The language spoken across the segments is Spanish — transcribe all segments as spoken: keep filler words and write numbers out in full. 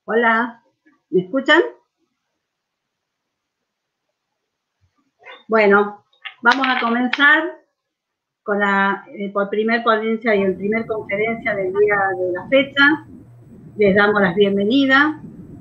Hola, ¿me escuchan? Bueno, vamos a comenzar con la eh, por primer ponencia y el primer conferencia del día de la fecha. Les damos la bienvenida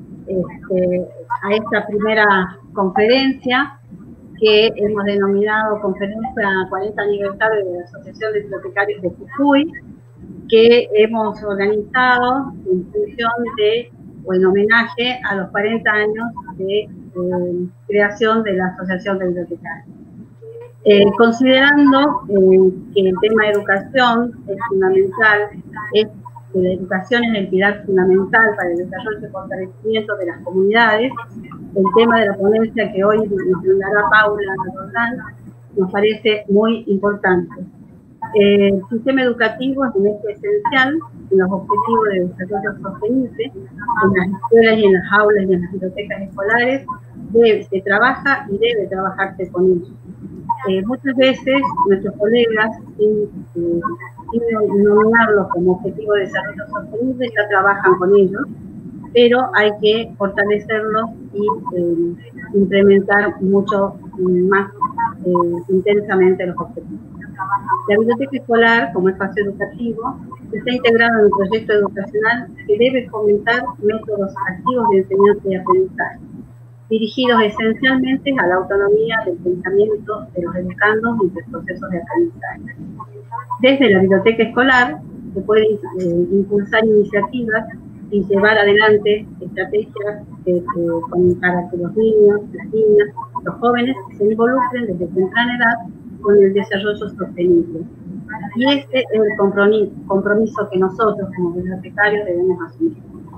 este, a esta primera conferencia que hemos denominado Conferencia cuarenta Aniversario de la Asociación de Bibliotecarios de Jujuy, que hemos organizado en función de, o en homenaje a los cuarenta años de eh, creación de la Asociación de Bibliotecarios. Eh, considerando eh, que el tema de educación es fundamental, es que la educación es el pilar fundamental para el desarrollo y fortalecimiento de las comunidades, el tema de la ponencia que hoy nos brindará Paula Roldán nos parece muy importante. Eh, el sistema educativo es un eje esencial en los objetivos de desarrollo sostenible, en las escuelas y en las aulas y en las bibliotecas escolares, debe, se trabaja y debe trabajarse con ellos. Eh, muchas veces nuestros colegas, sin, eh, sin nominarlos como objetivo de desarrollo sostenible, ya trabajan con ellos, pero hay que fortalecerlos y eh, implementar mucho más eh, intensamente los objetivos. La biblioteca escolar, como espacio educativo, está integrado en un proyecto educacional que debe fomentar métodos activos de enseñanza y aprendizaje, dirigidos esencialmente a la autonomía del pensamiento de los educandos en sus procesos de aprendizaje. Desde la biblioteca escolar se pueden eh, impulsar iniciativas y llevar adelante estrategias eh, eh, para que los niños, las niñas, los jóvenes se involucren desde temprana edad con el desarrollo sostenible. Y este es el compromiso, compromiso que nosotros como bibliotecarios debemos asumir.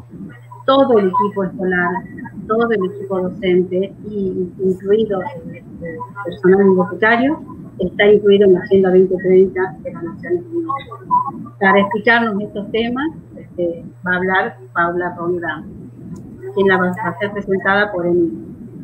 Todo el equipo escolar, todo el equipo docente, y incluido el personal bibliotecario, está incluido en la Agenda veinte treinta de las Naciones Unidas. Para explicarnos estos temas, este, va a hablar Paula Roldán, quien la va a ser presentada por Emilio.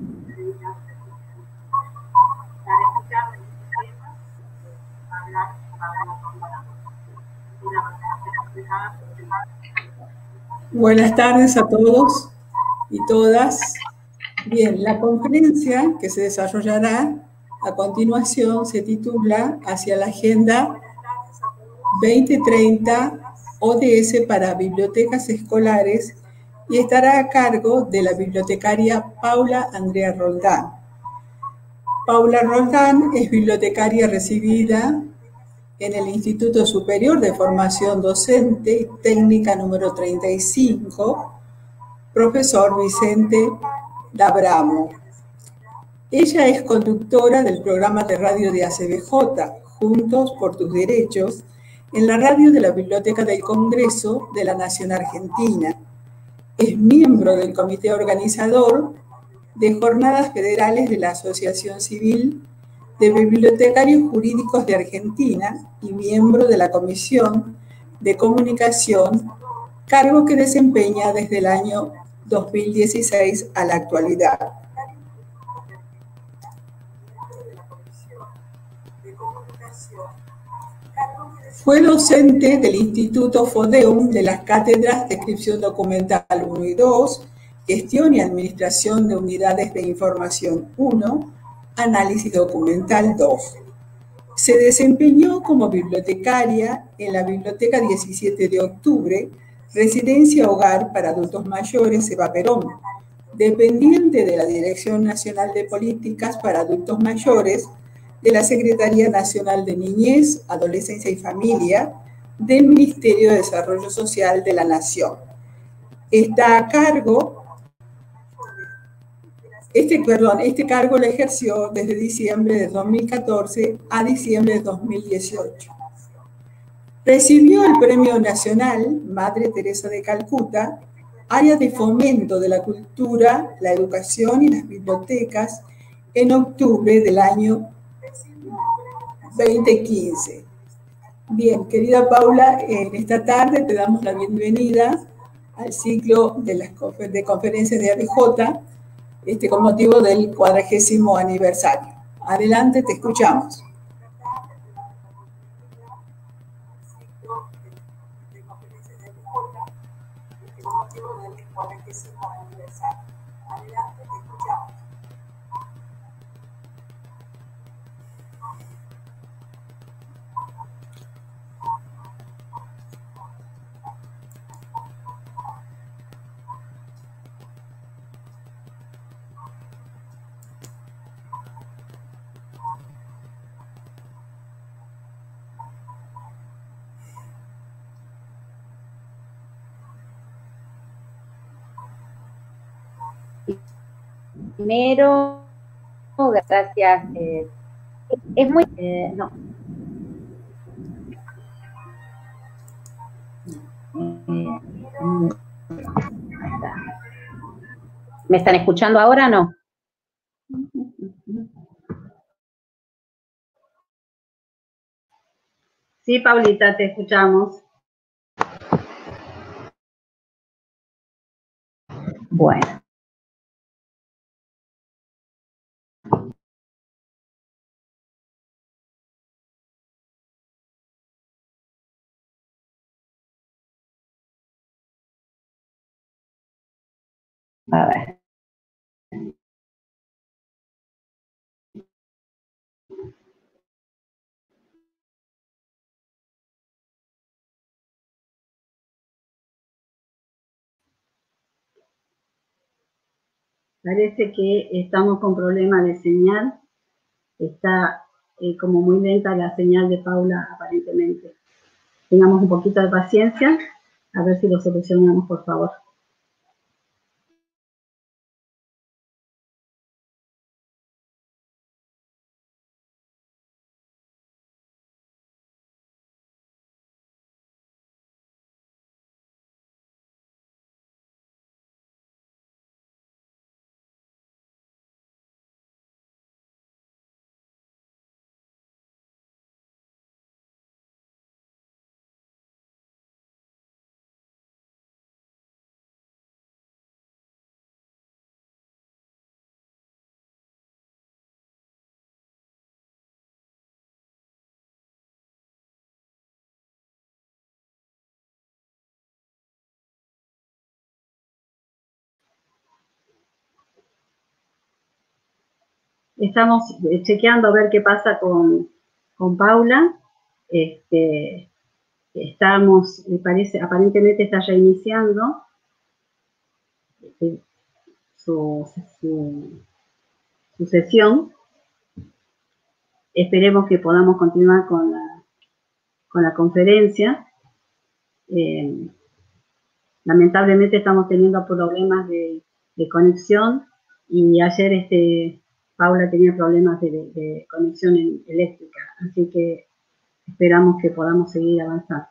Buenas tardes a todos y todas. Bien, la conferencia que se desarrollará a continuación se titula Hacia la Agenda veinte treinta O D S para Bibliotecas Escolares y estará a cargo de la bibliotecaria Paula Andrea Roldán. Paula Roldán es bibliotecaria recibida en el Instituto Superior de Formación Docente y Técnica número treinta y cinco, profesor Vicente D'Abramo. Ella es conductora del programa de radio de A C B J, Juntos por tus Derechos, en la radio de la Biblioteca del Congreso de la Nación Argentina. Es miembro del comité organizador de Jornadas Federales de la Asociación Civil de Bibliotecarios Jurídicos de Argentina y miembro de la Comisión de Comunicación, cargo que desempeña desde el año dos mil dieciséis a la actualidad. Fue docente del Instituto FODEUM de las cátedras Descripción Documental uno y dos, Gestión y Administración de Unidades de Información uno, Análisis Documental dos. Se desempeñó como bibliotecaria en la Biblioteca diecisiete de octubre, Residencia Hogar para Adultos Mayores Eva Perón, dependiente de la Dirección Nacional de Políticas para Adultos Mayores, de la Secretaría Nacional de Niñez, Adolescencia y Familia, del Ministerio de Desarrollo Social de la Nación. Está a cargo, este, perdón, este cargo lo ejerció desde diciembre de dos mil catorce a diciembre de dos mil dieciocho. Recibió el Premio Nacional Madre Teresa de Calcuta, área de fomento de la cultura, la educación y las bibliotecas, en octubre del año veinte quince. Bien, querida Paula, en esta tarde te damos la bienvenida al ciclo de las confer de conferencias de A B J, este, con motivo del cuadragésimo aniversario. Adelante, te escuchamos. el motivo del cuarenta y cinco aniversario. Adelante, te escuchamos. Primero, gracias. Eh, es muy... Eh, no. Eh, ¿Me están escuchando ahora o no? Sí, Paulita, te escuchamos. Bueno. A ver. Parece que estamos con problemas de señal. Está eh, como muy lenta la señal de Paula, aparentemente. Tengamos un poquito de paciencia, a ver si lo solucionamos, por favor. Estamos chequeando a ver qué pasa con, con Paula. Este, estamos, me parece, aparentemente está ya iniciando este, su, su, su sesión. Esperemos que podamos continuar con la, con la conferencia. Eh, lamentablemente estamos teniendo problemas de, de conexión y ayer este, Paula tenía problemas de, de, de conexión eléctrica, así que esperamos que podamos seguir avanzando.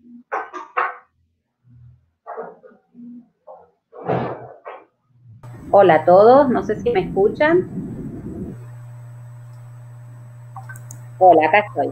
Hola a todos, no sé si me escuchan. Hola, acá estoy.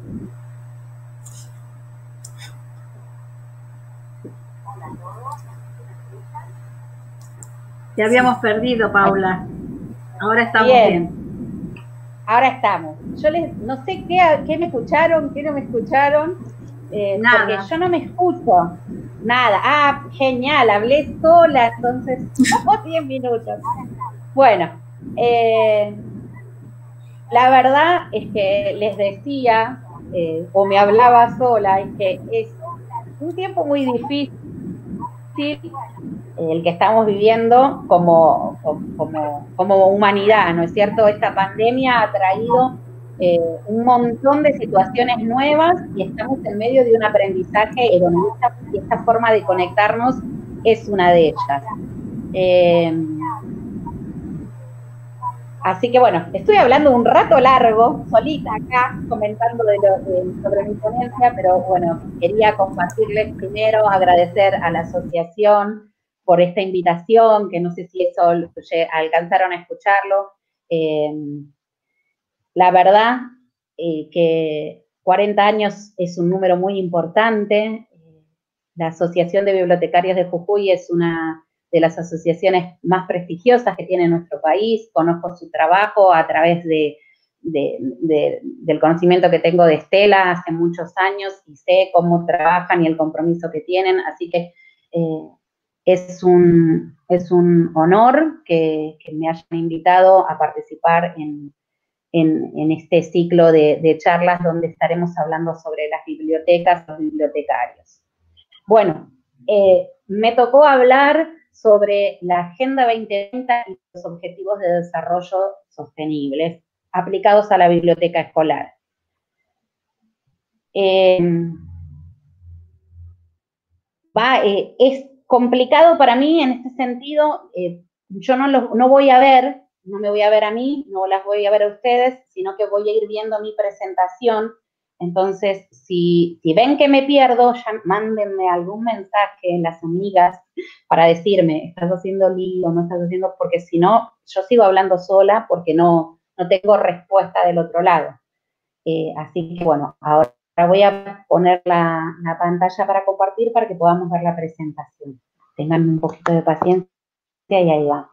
Te habíamos perdido, Paula. Ahora estamos bien. bien. Ahora estamos. Yo les, no sé qué, qué me escucharon, qué no me escucharon, eh, Nada. porque yo no me escucho. Nada. Ah, genial, hablé sola, entonces, como diez minutos. Bueno, eh, la verdad es que les decía, eh, o me hablaba sola, es que es un tiempo muy difícil el que estamos viviendo como, como, como humanidad, ¿no es cierto? Esta pandemia ha traído eh, un montón de situaciones nuevas y estamos en medio de un aprendizaje hedonista y esta forma de conectarnos es una de ellas. Eh, Así que bueno, estoy hablando un rato largo, solita acá, comentando de lo, de, sobre mi ponencia, pero bueno, quería compartirles primero, agradecer a la asociación por esta invitación, que no sé si eso alcanzaron a escucharlo. Eh, la verdad eh, que cuarenta años es un número muy importante. La Asociación de Bibliotecarios de Jujuy es una de las asociaciones más prestigiosas que tiene nuestro país. Conozco su trabajo a través de, de, de, del conocimiento que tengo de Estela hace muchos años y sé cómo trabajan y el compromiso que tienen, así que eh, es, un, es un honor que, que me hayan invitado a participar en, en, en este ciclo de, de charlas donde estaremos hablando sobre las bibliotecas, los bibliotecarios. Bueno, eh, me tocó hablar sobre la Agenda veinte treinta y los Objetivos de Desarrollo Sostenibles aplicados a la biblioteca escolar. Eh, va, eh, es complicado para mí en este sentido, eh, yo no, lo, no voy a ver, no me voy a ver a mí, no las voy a ver a ustedes, sino que voy a ir viendo mi presentación. Entonces, si, si ven que me pierdo, ya mándenme algún mensaje en las amigas para decirme, estás haciendo lío, no estás haciendo, porque si no, yo sigo hablando sola porque no, no tengo respuesta del otro lado. Eh, así que bueno, ahora voy a poner la, la pantalla para compartir para que podamos ver la presentación. Tengan un poquito de paciencia y ahí vamos.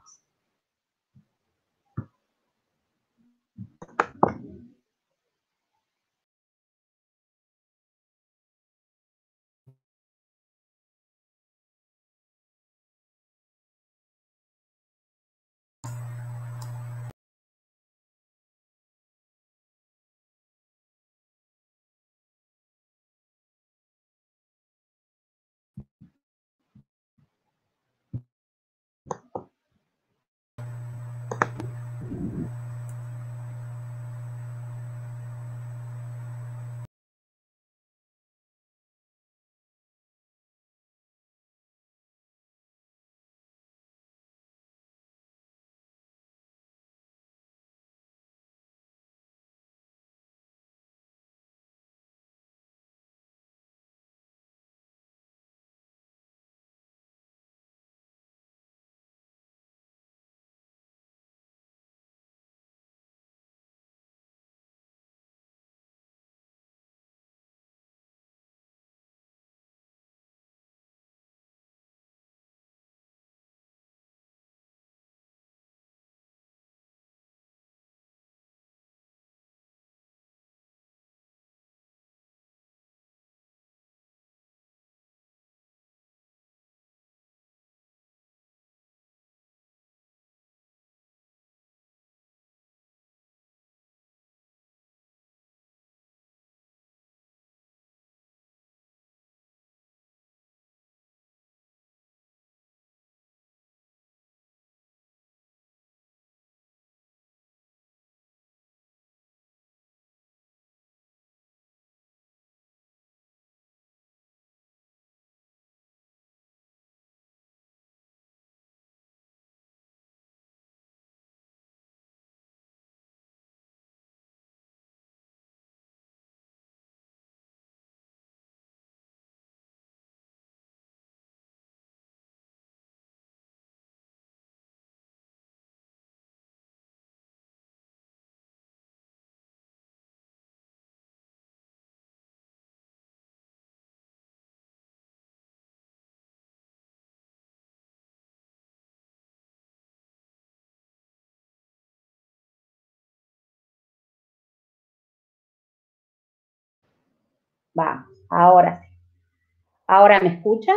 Vamos, ahora sí. ¿Ahora me escuchan?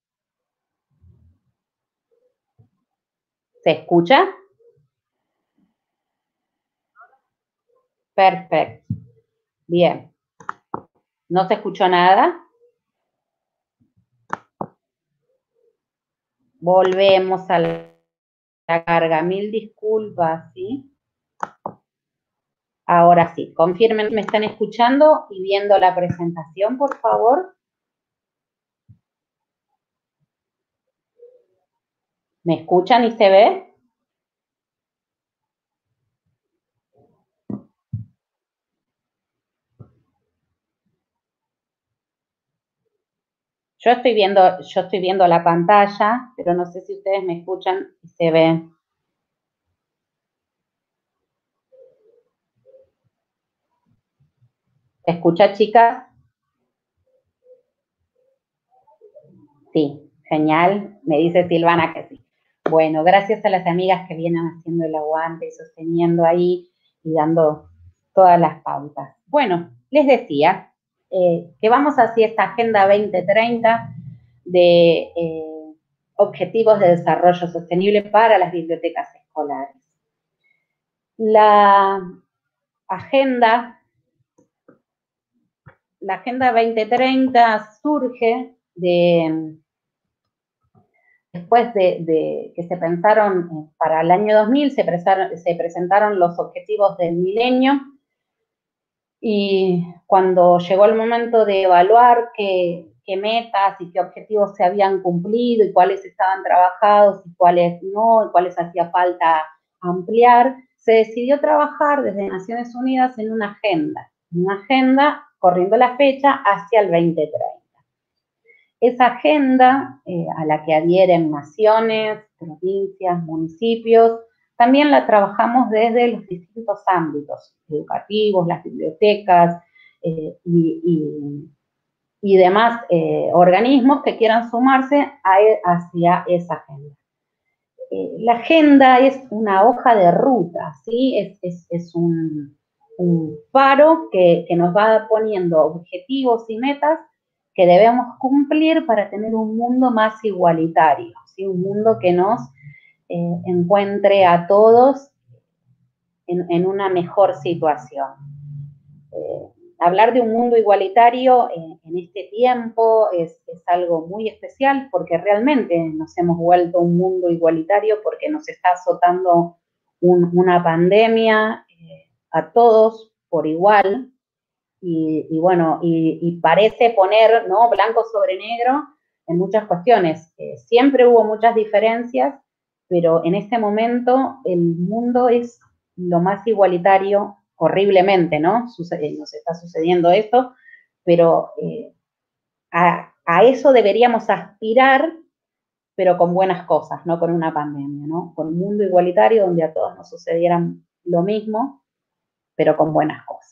¿Se escucha? Perfecto. Bien. ¿No se escuchó nada? Volvemos a la carga. Mil disculpas, ¿sí? Ahora sí. Confirmen, ¿me están escuchando y viendo la presentación, por favor? ¿Me escuchan y se ve? Yo estoy viendo, yo estoy viendo la pantalla, pero no sé si ustedes me escuchan y se ven. ¿Se escucha, chicas? Sí, genial. Me dice Silvana que sí. Bueno, gracias a las amigas que vienen haciendo el aguante y sosteniendo ahí y dando todas las pautas. Bueno, les decía eh, que vamos hacia esta Agenda veinte treinta de eh, Objetivos de Desarrollo Sostenible para las bibliotecas escolares. La agenda, la agenda veinte treinta surge de... Después de, de que se pensaron, para el año dos mil, se, presaron, se presentaron los objetivos del milenio y cuando llegó el momento de evaluar qué, qué metas y qué objetivos se habían cumplido y cuáles estaban trabajados y cuáles no, y cuáles hacía falta ampliar, se decidió trabajar desde Naciones Unidas en una agenda, una agenda corriendo la fecha hacia el veinte treinta. Esa agenda eh, a la que adhieren naciones, provincias, municipios, también la trabajamos desde los distintos ámbitos educativos, las bibliotecas eh, y, y, y demás eh, organismos que quieran sumarse a, hacia esa agenda. Eh, la agenda es una hoja de ruta, ¿sí? Es, es, es un, un faro que, que nos va poniendo objetivos y metas que debemos cumplir para tener un mundo más igualitario, ¿sí? Un mundo que nos eh, encuentre a todos en, en una mejor situación. Eh, hablar de un mundo igualitario eh, en este tiempo es, es algo muy especial porque realmente nos hemos vuelto un mundo igualitario porque nos está azotando un, una pandemia eh, a todos por igual. Y, y bueno, y, y parece poner, ¿no?, blanco sobre negro en muchas cuestiones. Eh, siempre hubo muchas diferencias, pero en este momento el mundo es lo más igualitario, horriblemente, ¿no? Sucede, nos está sucediendo esto, pero eh, a, a eso deberíamos aspirar, pero con buenas cosas, no con una pandemia, ¿no? Con un mundo igualitario donde a todos nos sucedieran lo mismo, pero con buenas cosas.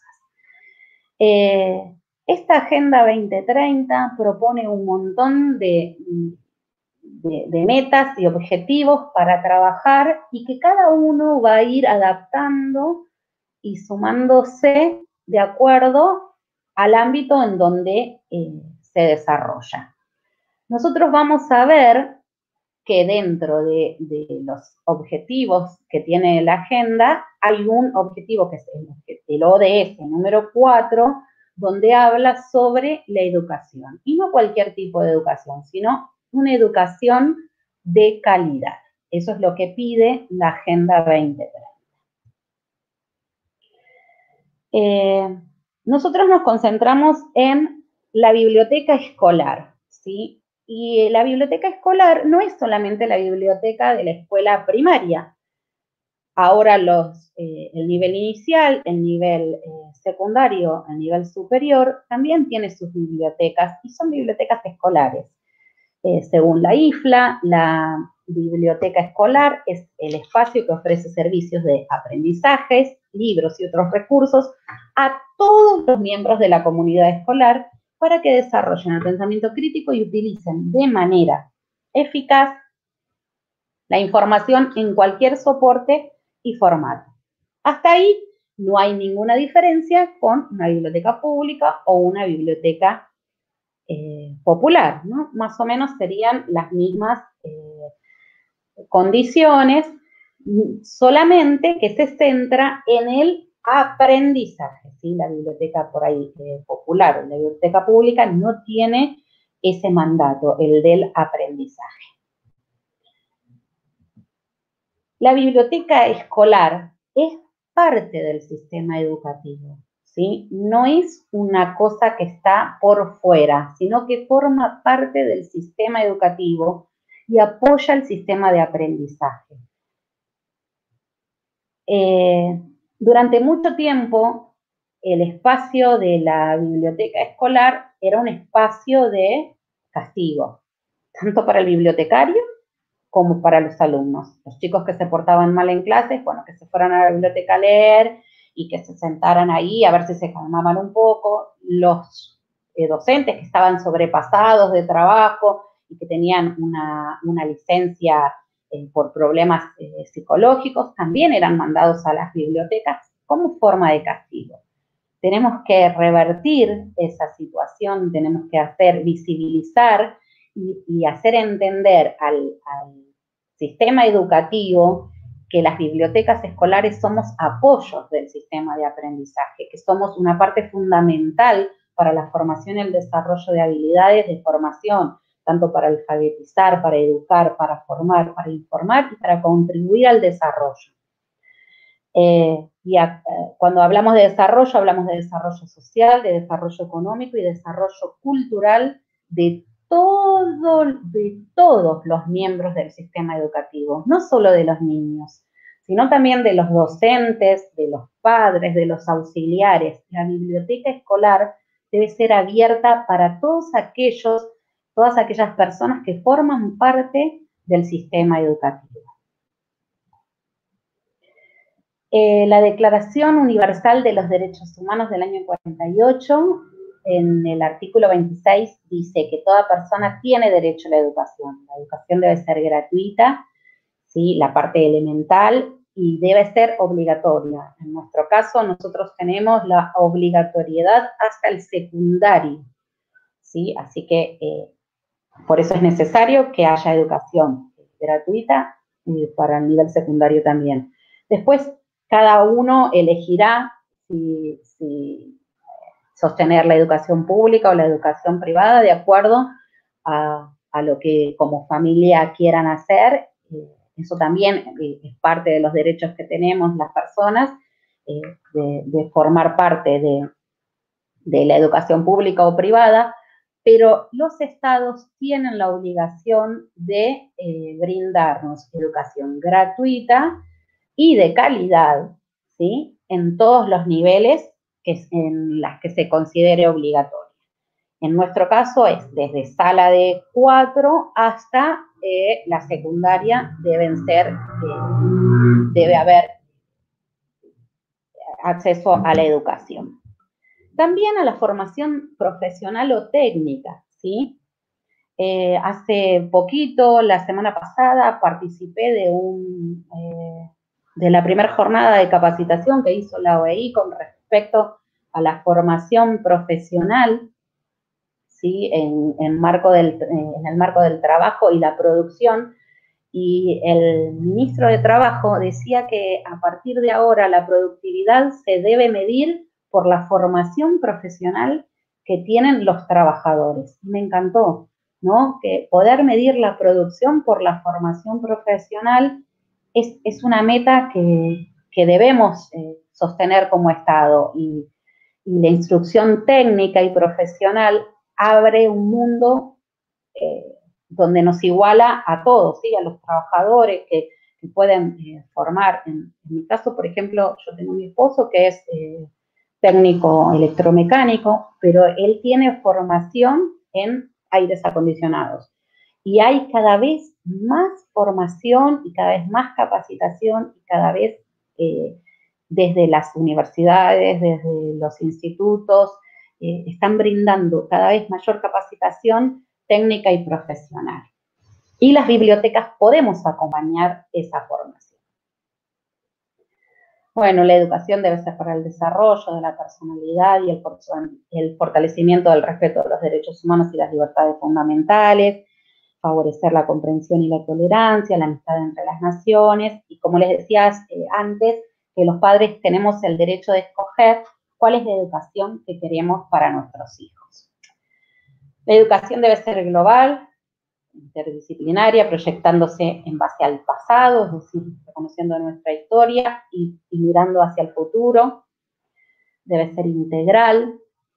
Eh, esta Agenda veinte treinta propone un montón de, de, de metas y objetivos para trabajar y que cada uno va a ir adaptando y sumándose de acuerdo al ámbito en donde eh, se desarrolla. Nosotros vamos a ver que dentro de, de los objetivos que tiene la agenda hay un objetivo que es el, el O D S número cuatro, donde habla sobre la educación. Y no cualquier tipo de educación, sino una educación de calidad. Eso es lo que pide la Agenda veinte treinta. Eh, nosotros nos concentramos en la biblioteca escolar, ¿sí? Y la biblioteca escolar no es solamente la biblioteca de la escuela primaria. Ahora los, eh, el nivel inicial, el nivel eh, secundario, el nivel superior, también tiene sus bibliotecas y son bibliotecas escolares. Eh, según la I F L A, la biblioteca escolar es el espacio que ofrece servicios de aprendizajes, libros y otros recursos a todos los miembros de la comunidad escolar para que desarrollen el pensamiento crítico y utilicen de manera eficaz la información en cualquier soporte y formato. Hasta ahí no hay ninguna diferencia con una biblioteca pública o una biblioteca eh, popular, ¿no? Más o menos serían las mismas eh, condiciones, solamente que se centra en el aprendizaje, ¿sí? La biblioteca por ahí eh, popular, la biblioteca pública no tiene ese mandato, el del aprendizaje. La biblioteca escolar es parte del sistema educativo, ¿sí? No es una cosa que está por fuera, sino que forma parte del sistema educativo y apoya el sistema de aprendizaje. Eh, durante mucho tiempo, el espacio de la biblioteca escolar era un espacio de castigo, tanto para el bibliotecario como para los alumnos. Los chicos que se portaban mal en clases, bueno, que se fueran a la biblioteca a leer y que se sentaran ahí a ver si se calmaban un poco. Los eh, docentes que estaban sobrepasados de trabajo y que tenían una, una licencia eh, por problemas eh, psicológicos, también eran mandados a las bibliotecas como forma de castigo. Tenemos que revertir esa situación, tenemos que hacer visibilizar y, y hacer entender al, al sistema educativo que las bibliotecas escolares somos apoyos del sistema de aprendizaje, que somos una parte fundamental para la formación y el desarrollo de habilidades de formación, tanto para alfabetizar, para educar, para formar, para informar y para contribuir al desarrollo. Eh, y a, eh, cuando hablamos de desarrollo, hablamos de desarrollo social, de desarrollo económico y desarrollo cultural de, todo, de todos los miembros del sistema educativo, no solo de los niños, sino también de los docentes, de los padres, de los auxiliares. La biblioteca escolar debe ser abierta para todos aquellos, todas aquellas personas que forman parte del sistema educativo. Eh, la Declaración Universal de los Derechos Humanos del año cuarenta y ocho, en el artículo veintiséis, dice que toda persona tiene derecho a la educación. La educación debe ser gratuita, ¿sí? La parte elemental, y debe ser obligatoria. En nuestro caso, nosotros tenemos la obligatoriedad hasta el secundario, ¿sí? Así que eh, por eso es necesario que haya educación gratuita y para el nivel secundario también. Después, cada uno elegirá si, si sostener la educación pública o la educación privada de acuerdo a, a lo que como familia quieran hacer. Eso también es parte de los derechos que tenemos las personas, eh, de, de formar parte de, de la educación pública o privada, pero los estados tienen la obligación de eh, brindarnos educación gratuita y de calidad, ¿sí? En todos los niveles que, en las que se considere obligatoria. En nuestro caso es desde sala de cuatro hasta eh, la secundaria, deben ser, eh, debe haber acceso a la educación. También a la formación profesional o técnica, ¿sí? Eh, hace poquito, la semana pasada, participé de un... Eh, de la primera jornada de capacitación que hizo la O E I con respecto a la formación profesional, ¿sí? en, en, marco del, en el marco del trabajo y la producción, y el ministro de Trabajo decía que a partir de ahora la productividad se debe medir por la formación profesional que tienen los trabajadores. Me encantó, ¿no? Que poder medir la producción por la formación profesional Es, es una meta que, que debemos eh, sostener como Estado, y, y la instrucción técnica y profesional abre un mundo eh, donde nos iguala a todos, ¿sí? A los trabajadores que, que pueden eh, formar. En, en mi caso, por ejemplo, yo tengo a mi esposo que es eh, técnico electromecánico, pero él tiene formación en aires acondicionados. Y hay cada vez más formación y cada vez más capacitación y cada vez eh, desde las universidades, desde los institutos, eh, están brindando cada vez mayor capacitación técnica y profesional. Y las bibliotecas podemos acompañar esa formación. Bueno, la educación debe ser para el desarrollo de la personalidad y el, el fortalecimiento del respeto de los derechos humanos y las libertades fundamentales, favorecer la comprensión y la tolerancia, la amistad entre las naciones, y como les decía eh, antes, que los padres tenemos el derecho de escoger cuál es la educación que queremos para nuestros hijos. La educación debe ser global, interdisciplinaria, proyectándose en base al pasado, es decir, reconociendo nuestra historia y, y mirando hacia el futuro. Debe ser integral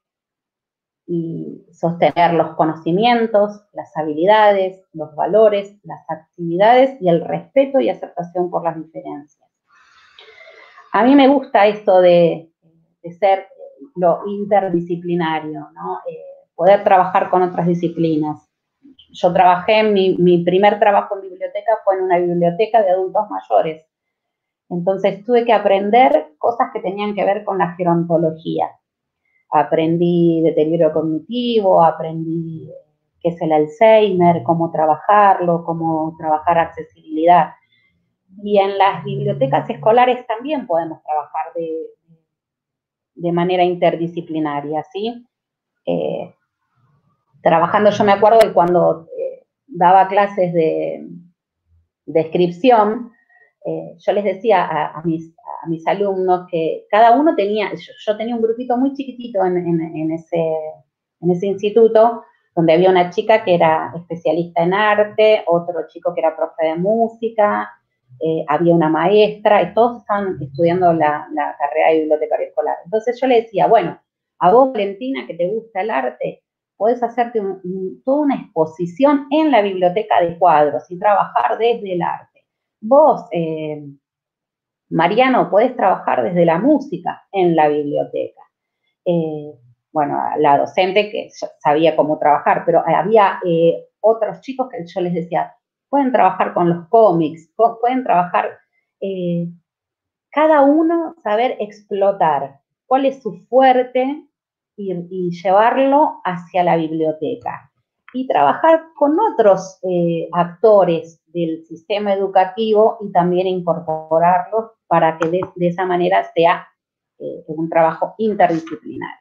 y sostener los conocimientos, las habilidades, los valores, las actividades y el respeto y aceptación por las diferencias. A mí me gusta esto de, de ser lo interdisciplinario, ¿no? Eh, poder trabajar con otras disciplinas. Yo trabajé, mi, mi primer trabajo en biblioteca fue en una biblioteca de adultos mayores. Entonces tuve que aprender cosas que tenían que ver con la gerontología. Aprendí deterioro cognitivo, aprendí qué es el Alzheimer, cómo trabajarlo, cómo trabajar accesibilidad. Y en las bibliotecas escolares también podemos trabajar de, de manera interdisciplinaria, ¿sí? Eh, trabajando, yo me acuerdo que cuando eh, daba clases de descripción, eh, yo les decía a, a, mis, a mis alumnos que cada uno tenía, yo, yo tenía un grupito muy chiquitito en, en, en, ese, en ese instituto, donde había una chica que era especialista en arte, otro chico que era profe de música, eh, había una maestra, y todos estaban estudiando la, la carrera de bibliotecario escolar. Entonces yo le decía, bueno, a vos, Valentina, que te gusta el arte, podés hacerte un, un, toda una exposición en la biblioteca de cuadros y trabajar desde el arte. Vos, eh, Mariano, podés trabajar desde la música en la biblioteca. Eh, bueno, la docente que sabía cómo trabajar, pero había eh, otros chicos que yo les decía, pueden trabajar con los cómics, pueden trabajar, eh, cada uno saber explotar cuál es su fuerte y, y llevarlo hacia la biblioteca. Y trabajar con otros eh, actores del sistema educativo y también incorporarlos para que de, de esa manera sea eh, un trabajo interdisciplinario.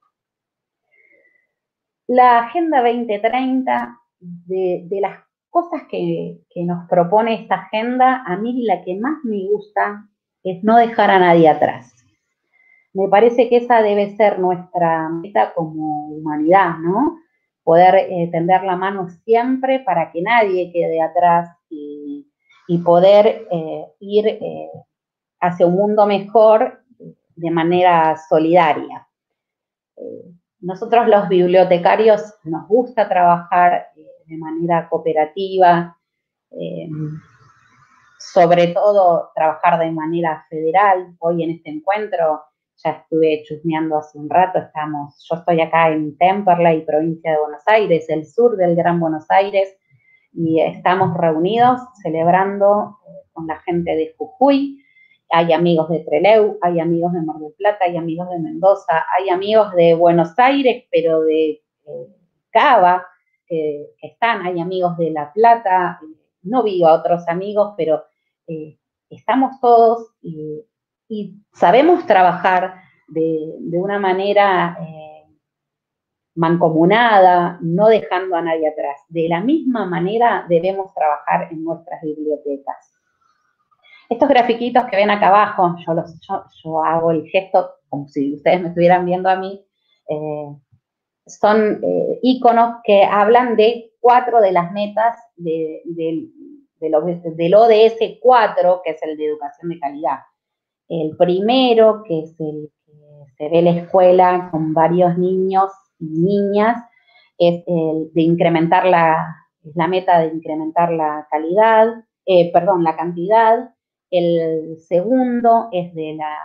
La Agenda veinte treinta, de, de las cosas que, que nos propone esta agenda, a mí la que más me gusta es no dejar a nadie atrás. Me parece que esa debe ser nuestra meta como humanidad, ¿no? Poder eh, tender la mano siempre para que nadie quede atrás y, y poder eh, ir eh, hacia un mundo mejor de manera solidaria. Eh, nosotros los bibliotecarios nos gusta trabajar eh, de manera cooperativa, eh, sobre todo trabajar de manera federal. Hoy en este encuentro ya estuve chusmeando hace un rato, estamos, yo estoy acá en Temperley, provincia de Buenos Aires, el sur del Gran Buenos Aires, y estamos reunidos celebrando con la gente de Jujuy. Hay amigos de Trelew, hay amigos de Mar del Plata, hay amigos de Mendoza, hay amigos de Buenos Aires, pero de eh, Cava, eh, que están, hay amigos de La Plata, no vi a otros amigos, pero eh, estamos todos y, y sabemos trabajar de, de una manera eh, mancomunada, no dejando a nadie atrás. De la misma manera debemos trabajar en nuestras bibliotecas. Estos grafiquitos que ven acá abajo, yo, los, yo, yo hago el gesto como si ustedes me estuvieran viendo a mí, eh, son eh, iconos que hablan de cuatro de las metas de, de, de lo, del O D S cuatro, que es el de educación de calidad. El primero, que es el que se ve en la escuela con varios niños y niñas, es el de incrementar la, es la meta de incrementar la calidad, eh, perdón, la cantidad. El segundo es de la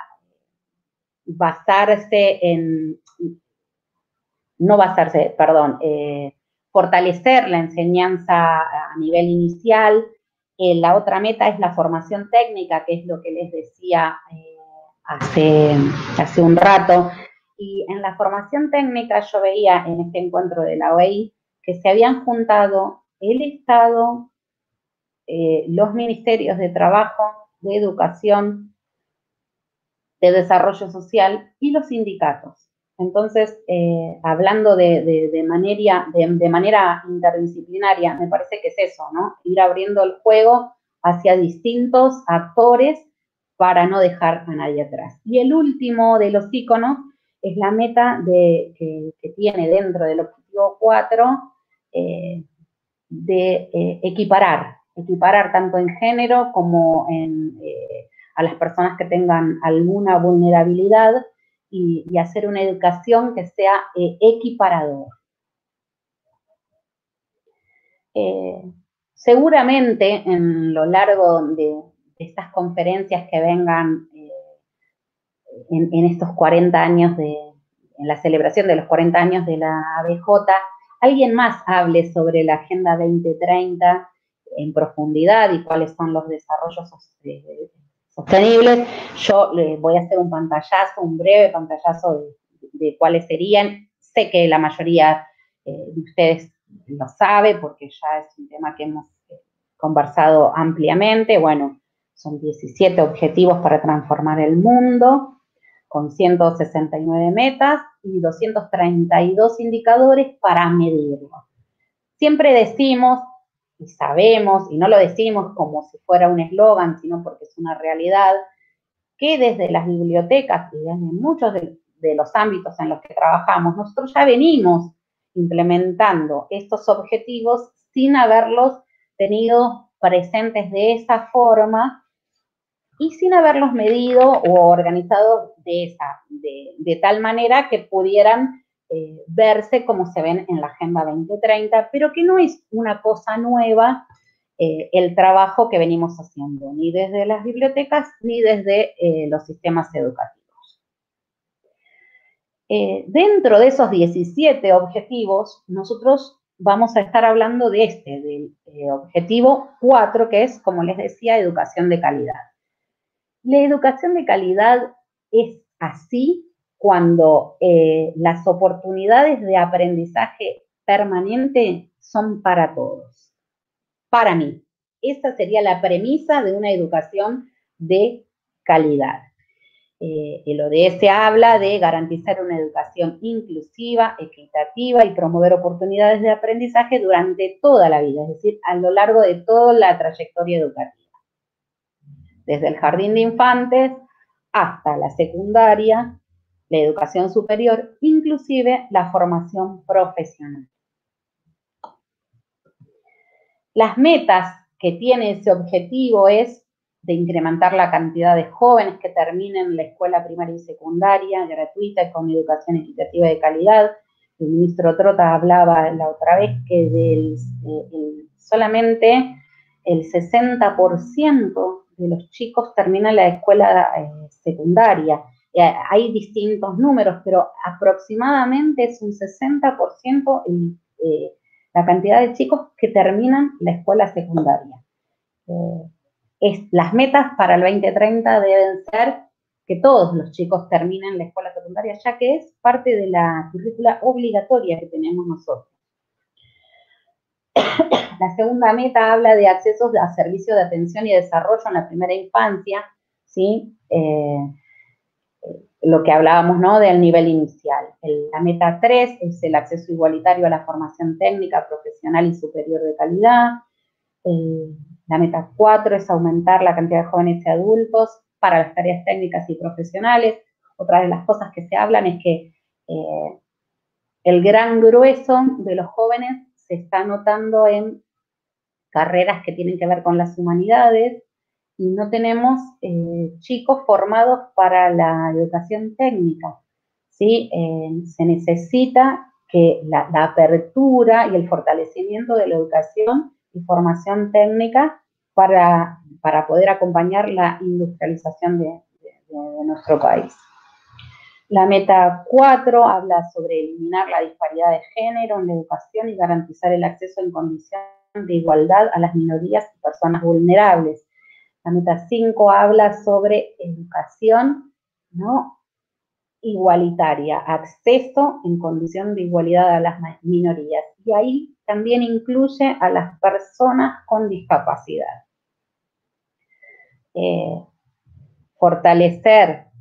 basarse en, no basarse, perdón, eh, fortalecer la enseñanza a nivel inicial. Eh, la otra meta es la formación técnica, que es lo que les decía eh, hace, hace un rato. Y en la formación técnica yo veía en este encuentro de la O E I que se habían juntado el Estado, eh, los ministerios de trabajo, de educación, de desarrollo social y los sindicatos. Entonces, eh, hablando de, de, de, manera, de, de manera interdisciplinaria, me parece que es eso, ¿no? Ir abriendo el juego hacia distintos actores para no dejar a nadie atrás. Y el último de los íconos es la meta de, que, que tiene dentro del objetivo cuatro eh, de eh, equiparar, equiparar tanto en género como en, eh, a las personas que tengan alguna vulnerabilidad y, y hacer una educación que sea eh, equiparadora. Eh, seguramente en lo largo de, de estas conferencias que vengan eh, en, en estos cuarenta años de, en la celebración de los cuarenta años de la A B J, alguien más hable sobre la Agenda veinte treinta en profundidad y cuáles son los desarrollos sostenibles. Yo les voy a hacer un pantallazo, un breve pantallazo de, de cuáles serían. Sé que la mayoría eh, de ustedes lo sabe porque ya es un tema que hemos eh, conversado ampliamente. Bueno, son diecisiete objetivos para transformar el mundo, con ciento sesenta y nueve metas y doscientos treinta y dos indicadores para medirlo. Siempre decimos, y sabemos, y no lo decimos como si fuera un eslogan, sino porque es una realidad, que desde las bibliotecas y desde muchos de, de los ámbitos en los que trabajamos, nosotros ya venimos implementando estos objetivos sin haberlos tenido presentes de esa forma y sin haberlos medido o organizado de, esa, de, de tal manera que pudieran eh, verse como se ven en la Agenda veinte treinta, pero que no es una cosa nueva eh, el trabajo que venimos haciendo, ni desde las bibliotecas ni desde eh, los sistemas educativos. Eh, dentro de esos diecisiete objetivos, nosotros vamos a estar hablando de este, del eh, objetivo cuatro, que es, como les decía, educación de calidad. La educación de calidad es así cuando eh, las oportunidades de aprendizaje permanente son para todos. Para mí, esa sería la premisa de una educación de calidad. Eh, el O D S habla de garantizar una educación inclusiva, equitativa y promover oportunidades de aprendizaje durante toda la vida, es decir, a lo largo de toda la trayectoria educativa. Desde el jardín de infantes hasta la secundaria, la educación superior, inclusive la formación profesional. Las metas que tiene ese objetivo es de incrementar la cantidad de jóvenes que terminen la escuela primaria y secundaria gratuita y con educación equitativa de calidad. El ministro Trota hablaba la otra vez que del, eh, el, solamente el sesenta por ciento de los chicos terminan la escuela eh, secundaria. Eh, hay distintos números, pero aproximadamente es un sesenta por ciento el, eh, la cantidad de chicos que terminan la escuela secundaria. Eh, es, las metas para el veinte treinta deben ser que todos los chicos terminen la escuela secundaria, ya que es parte de la currícula obligatoria que tenemos nosotros. La segunda meta habla de accesos a servicios de atención y desarrollo en la primera infancia, ¿sí? Eh, lo que hablábamos, ¿no?, del nivel inicial. El, la meta tres es el acceso igualitario a la formación técnica, profesional y superior de calidad. El, la meta cuatro es aumentar la cantidad de jóvenes y adultos para las tareas técnicas y profesionales. Otra de las cosas que se hablan es que eh, el gran grueso de los jóvenes se está notando en carreras que tienen que ver con las humanidades y no tenemos eh, chicos formados para la educación técnica, ¿sí? Eh, se necesita que la, la apertura y el fortalecimiento de la educación y formación técnica para, para poder acompañar la industrialización de, de, de nuestro país. La meta cuatro habla sobre eliminar la disparidad de género en la educación y garantizar el acceso en condiciones de igualdad a las minorías y personas vulnerables. La meta cinco habla sobre educación, ¿no?, igualitaria, acceso en condición de igualdad a las minorías. Y ahí también incluye a las personas con discapacidad. Eh, fortalecer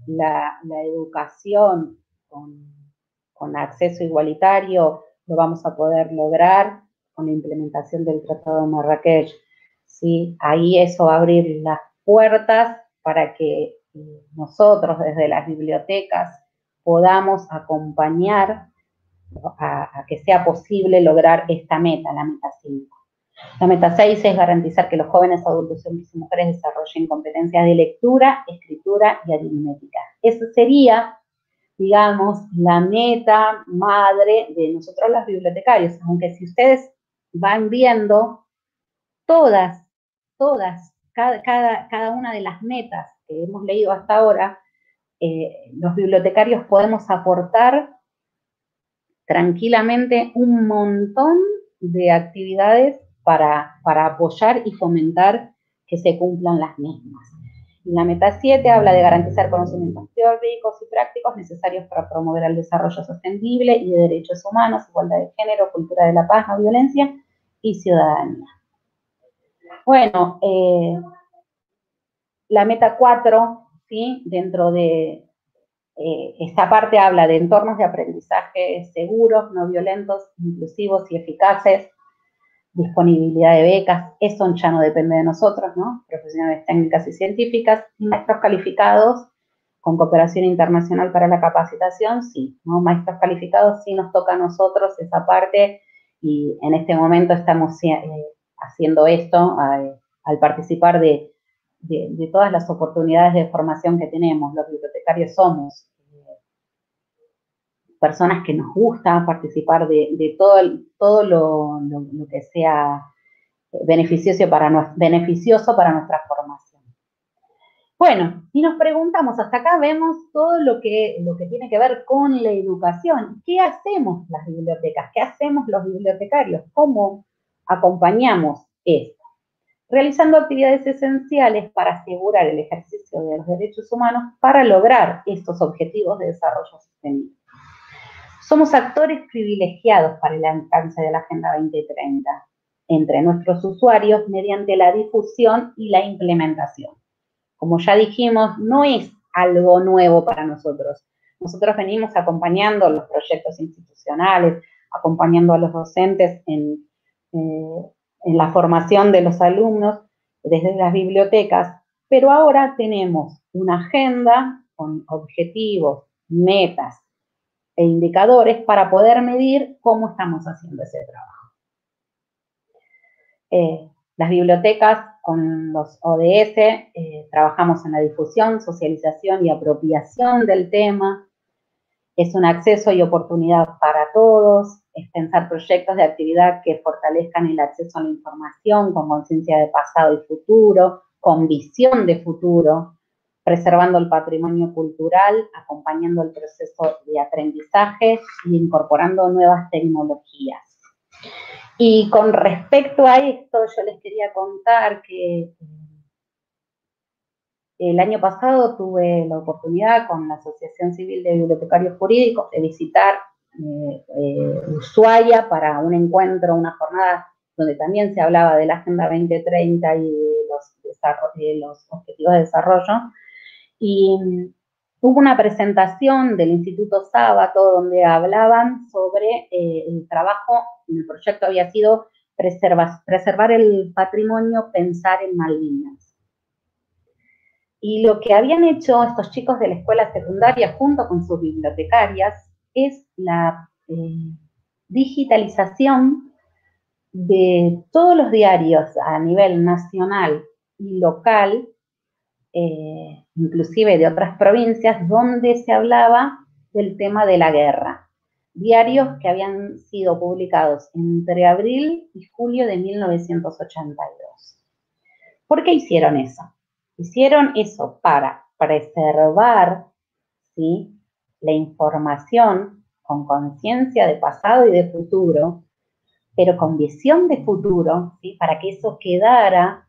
la, la educación con, con acceso igualitario lo vamos a poder lograr con la implementación del Tratado de Marrakech, ¿sí? Ahí eso va a abrir las puertas para que nosotros desde las bibliotecas podamos acompañar a, a que sea posible lograr esta meta, la meta cinco. La meta seis es garantizar que los jóvenes, adultos, hombres y mujeres desarrollen competencias de lectura, escritura y aritmética. Esa sería, digamos, la meta madre de nosotros los bibliotecarios, aunque si ustedes van viendo todas, todas, cada, cada, cada una de las metas que hemos leído hasta ahora, eh, los bibliotecarios podemos aportar tranquilamente un montón de actividades para, para apoyar y fomentar que se cumplan las mismas. Y la meta siete habla de garantizar conocimientos teóricos y prácticos necesarios para promover el desarrollo sostenible y de derechos humanos, igualdad de género, cultura de la paz, no violencia y ciudadanía. Bueno, eh, la meta cuatro, ¿sí? Dentro de eh, esta parte habla de entornos de aprendizaje seguros, no violentos, inclusivos y eficaces, disponibilidad de becas, eso ya no depende de nosotros, ¿no? Profesionales técnicas y científicas, y maestros calificados con cooperación internacional para la capacitación, sí, ¿no? Maestros calificados sí nos toca a nosotros esa parte y en este momento estamos eh, haciendo esto eh, al participar de, de, de todas las oportunidades de formación que tenemos. Los bibliotecarios somos personas que nos gusta participar de, de todo, el, todo lo, lo, lo que sea beneficioso para, beneficioso para nuestra formación. Bueno, y nos preguntamos, hasta acá vemos todo lo que, lo que tiene que ver con la educación. ¿Qué hacemos las bibliotecas? ¿Qué hacemos los bibliotecarios? ¿Cómo acompañamos esto? Realizando actividades esenciales para asegurar el ejercicio de los derechos humanos para lograr estos objetivos de desarrollo sostenible. Somos actores privilegiados para el alcance de la Agenda veinte treinta entre nuestros usuarios mediante la difusión y la implementación. Como ya dijimos, no es algo nuevo para nosotros. Nosotros venimos acompañando los proyectos institucionales, acompañando a los docentes en, eh, en la formación de los alumnos desde las bibliotecas, pero ahora tenemos una agenda con objetivos, metas e indicadores para poder medir cómo estamos haciendo ese trabajo. Eh, las bibliotecas con los O D S eh, trabajamos en la difusión, socialización y apropiación del tema. Es un acceso y oportunidad para todos, es pensar proyectos de actividad que fortalezcan el acceso a la información con conciencia de pasado y futuro, con visión de futuro, preservando el patrimonio cultural, acompañando el proceso de aprendizaje y incorporando nuevas tecnologías. Y con respecto a esto, yo les quería contar que el año pasado tuve la oportunidad con la Asociación Civil de Bibliotecarios Jurídicos de visitar eh, eh, Ushuaia para un encuentro, una jornada donde también se hablaba de la Agenda veinte treinta y de los, de los objetivos de desarrollo. Y hubo una presentación del Instituto Sábato donde hablaban sobre eh, el trabajo, el proyecto había sido preservar, preservar el patrimonio, pensar en Malvinas. Y lo que habían hecho estos chicos de la escuela secundaria junto con sus bibliotecarias es la eh, digitalización de todos los diarios a nivel nacional y local, eh, inclusive de otras provincias, donde se hablaba del tema de la guerra. Diarios que habían sido publicados entre abril y julio de mil novecientos ochenta y dos. ¿Por qué hicieron eso? Hicieron eso para preservar, ¿sí?, la información con conciencia de pasado y de futuro, pero con visión de futuro, ¿sí?, para que eso quedara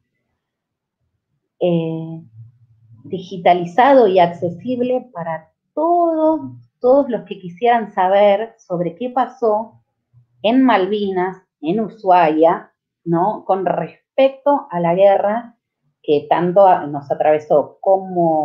eh, digitalizado y accesible para todos, todos los que quisieran saber sobre qué pasó en Malvinas, en Ushuaia, ¿no?, con respecto a la guerra que tanto nos atravesó como,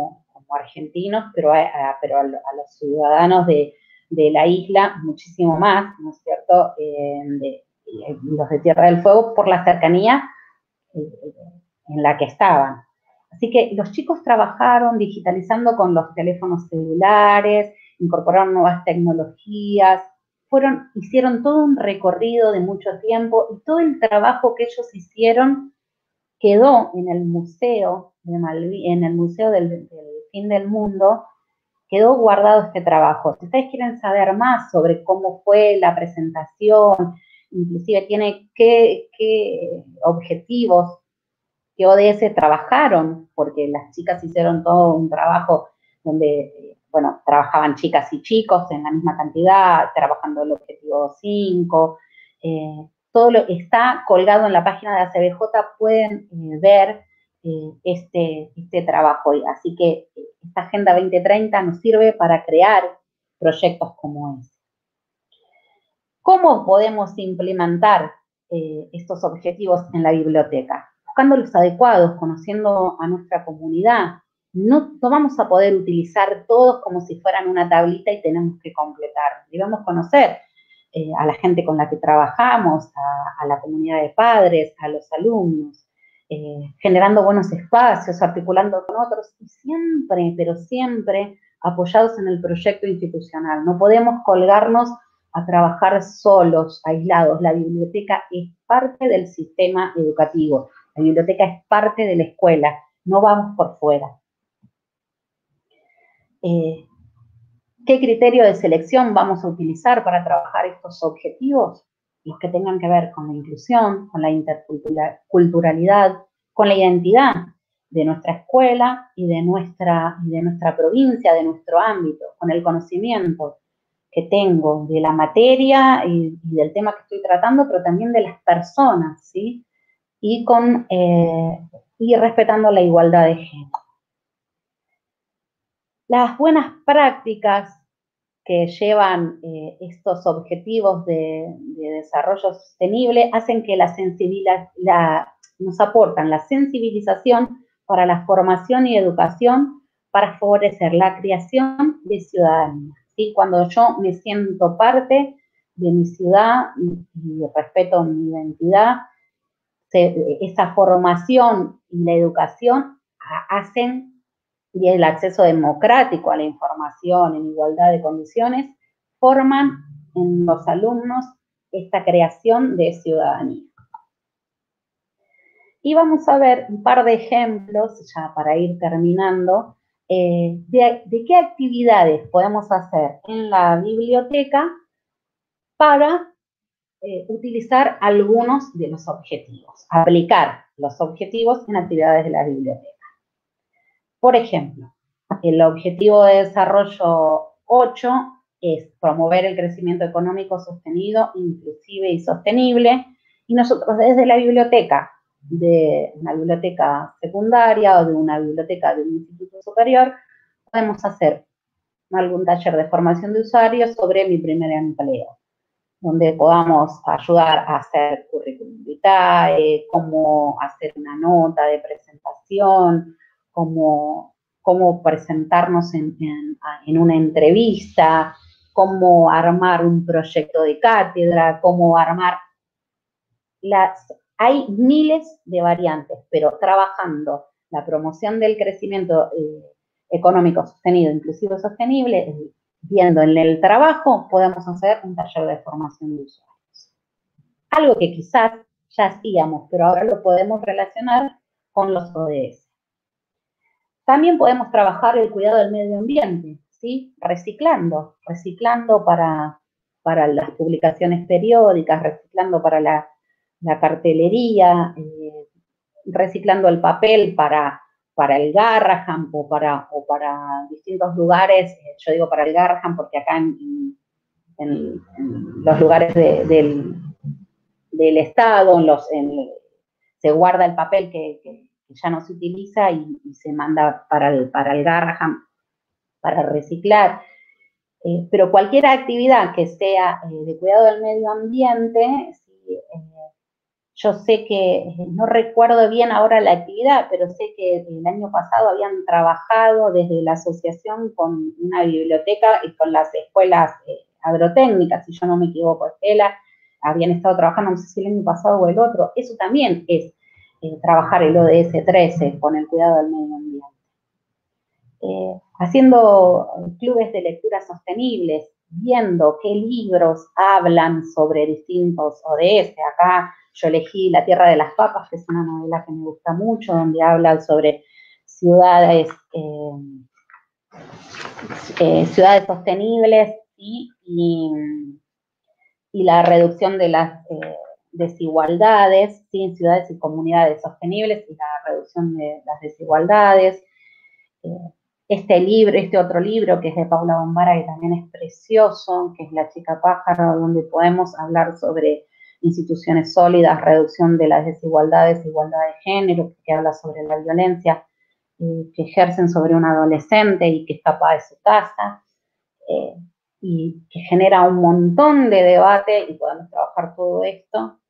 como argentinos, pero a, a, pero a, a los ciudadanos de, de la isla muchísimo más, ¿no es cierto?, eh, de, los de Tierra del Fuego, por la cercanía eh, en la que estaban. Así que los chicos trabajaron digitalizando con los teléfonos celulares, incorporaron nuevas tecnologías, fueron, hicieron todo un recorrido de mucho tiempo y todo el trabajo que ellos hicieron quedó en el museo de Malvinas, en el museo del, del fin del mundo, quedó guardado este trabajo. Si ustedes quieren saber más sobre cómo fue la presentación, inclusive tiene qué, qué objetivos, qué O D S trabajaron, porque las chicas hicieron todo un trabajo donde, bueno, trabajaban chicas y chicos en la misma cantidad, trabajando el objetivo cinco, eh, todo lo está colgado en la página de A C B J, pueden eh, ver eh, este, este trabajo. Así que esta Agenda veinte treinta nos sirve para crear proyectos como este. ¿Cómo podemos implementar eh, estos objetivos en la biblioteca? Buscando los adecuados, conociendo a nuestra comunidad. No, no vamos a poder utilizar todos como si fueran una tablita y tenemos que completar. Debemos conocer eh, a la gente con la que trabajamos, a, a la comunidad de padres, a los alumnos, eh, generando buenos espacios, articulando con otros y siempre, pero siempre apoyados en el proyecto institucional. No podemos colgarnos a trabajar solos, aislados. La biblioteca es parte del sistema educativo. La biblioteca es parte de la escuela. No vamos por fuera. Eh, ¿Qué criterio de selección vamos a utilizar para trabajar estos objetivos? Los que tengan que ver con la inclusión, con la interculturalidad, con la identidad de nuestra escuela y de nuestra, de nuestra provincia, de nuestro ámbito, con el conocimiento que tengo de la materia y, y del tema que estoy tratando, pero también de las personas, ¿sí? Y, con, eh, y respetando la igualdad de género. Las buenas prácticas que llevan eh, estos objetivos de, de desarrollo sostenible hacen que la sensibilidad, la, nos aportan la sensibilización para la formación y educación para favorecer la creación de ciudadanía. ¿Sí? Cuando yo me siento parte de mi ciudad y respeto mi identidad, se, esa formación y la educación hacen, y el acceso democrático a la información en igualdad de condiciones, forman en los alumnos esta creación de ciudadanía. Y vamos a ver un par de ejemplos, ya para ir terminando, eh, de, de qué actividades podemos hacer en la biblioteca para eh, utilizar algunos de los objetivos, aplicar los objetivos en actividades de la biblioteca. Por ejemplo, el objetivo de desarrollo ocho es promover el crecimiento económico sostenido, inclusive y sostenible, y nosotros desde la biblioteca, de una biblioteca secundaria o de una biblioteca de un instituto superior, podemos hacer algún taller de formación de usuarios sobre mi primer empleo, donde podamos ayudar a hacer currículum vitae, cómo hacer una nota de presentación, cómo, cómo presentarnos en, en, en una entrevista, cómo armar un proyecto de cátedra, cómo armar las... Hay miles de variantes, pero trabajando la promoción del crecimiento eh, económico sostenido, inclusive sostenible, viendo en el trabajo, podemos hacer un taller de formación de usuarios. Algo que quizás ya hacíamos, pero ahora lo podemos relacionar con los O D S. También podemos trabajar el cuidado del medio ambiente, ¿sí? Reciclando, reciclando para, para las publicaciones periódicas, reciclando para la, la cartelería, eh, reciclando el papel para, para el Garrahan o para, o para distintos lugares. Yo digo para el Garrahan porque acá en, en, en los lugares de, del, del Estado, en los, en, se guarda el papel que, que que ya no se utiliza y, y se manda para el, para el Garrahan, para reciclar. Eh, pero cualquier actividad que sea eh, de cuidado del medio ambiente, ¿sí? eh, yo sé que, no recuerdo bien ahora la actividad, pero sé que el año pasado habían trabajado desde la asociación con una biblioteca y con las escuelas eh, agrotécnicas, si yo no me equivoco, Estela, habían estado trabajando, no sé si el año pasado o el otro. Eso también es eh, trabajar el O D S trece con el cuidado del medio ambiente. Eh, haciendo clubes de lectura sostenibles, viendo qué libros hablan sobre distintos O D S. Acá yo elegí La Tierra de las Papas, que es una novela que me gusta mucho, donde habla sobre ciudades, eh, eh, ciudades sostenibles, ¿sí? y, y la reducción de las eh, desigualdades, ¿sí? En ciudades y comunidades sostenibles y la reducción de las desigualdades. Eh, Este libro, este otro libro, que es de Paula Bombara, que también es precioso, que es La Chica Pájaro, donde podemos hablar sobre instituciones sólidas, reducción de las desigualdades, igualdad de género, que habla sobre la violencia eh, que ejercen sobre un adolescente y que escapa de su casa, eh, y que genera un montón de debate, y podemos trabajar todo esto.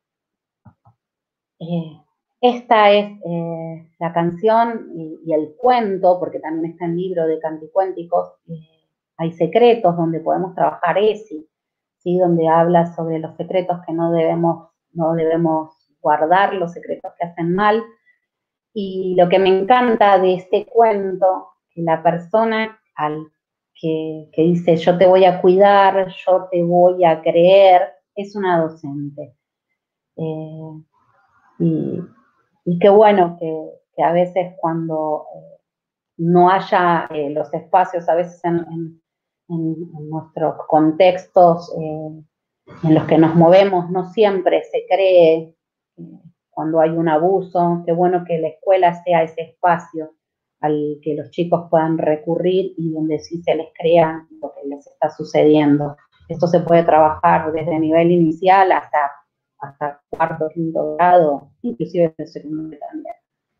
Eh, Esta es eh, la canción y, y el cuento, porque también está en el libro de Canticuénticos, eh, hay secretos donde podemos trabajar ese, ¿sí? Donde habla sobre los secretos que no debemos, no debemos guardar, los secretos que hacen mal. Y lo que me encanta de este cuento, que la persona al que, que dice yo te voy a cuidar, yo te voy a creer, es una docente. Eh, y Y qué bueno que, que a veces cuando eh, no haya eh, los espacios, a veces en, en, en nuestros contextos eh, en los que nos movemos, no siempre se cree eh, cuando hay un abuso. Qué bueno que la escuela sea ese espacio al que los chicos puedan recurrir y donde sí se les crea lo que les está sucediendo. Esto se puede trabajar desde nivel inicial hasta hasta cuarto, quinto grado, inclusive en secundaria también.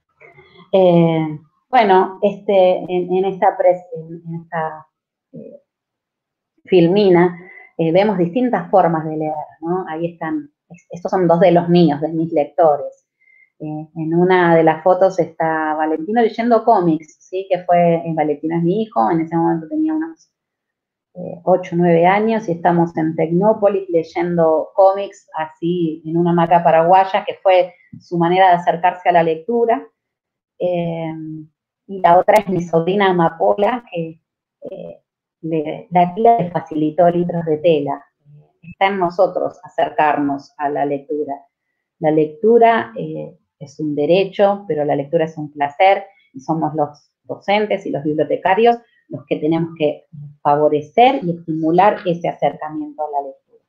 Eh, bueno, este, en, en esta, pres, en, en esta eh, filmina eh, vemos distintas formas de leer, ¿no? Ahí están, estos son dos de los míos, de mis lectores. Eh, en una de las fotos está Valentino leyendo cómics, ¿sí? Que fue, en Valentino es mi hijo, en ese momento tenía unos ocho o nueve años y estamos en Tecnópolis leyendo cómics así en una hamaca paraguaya, que fue su manera de acercarse a la lectura. Eh, y la otra es mi sobrina Amapola, que eh, le, la tía le facilitó litros de tela. Está en nosotros acercarnos a la lectura. La lectura eh, es un derecho, pero la lectura es un placer, y somos los docentes y los bibliotecarios los que tenemos que favorecer y estimular ese acercamiento a la lectura.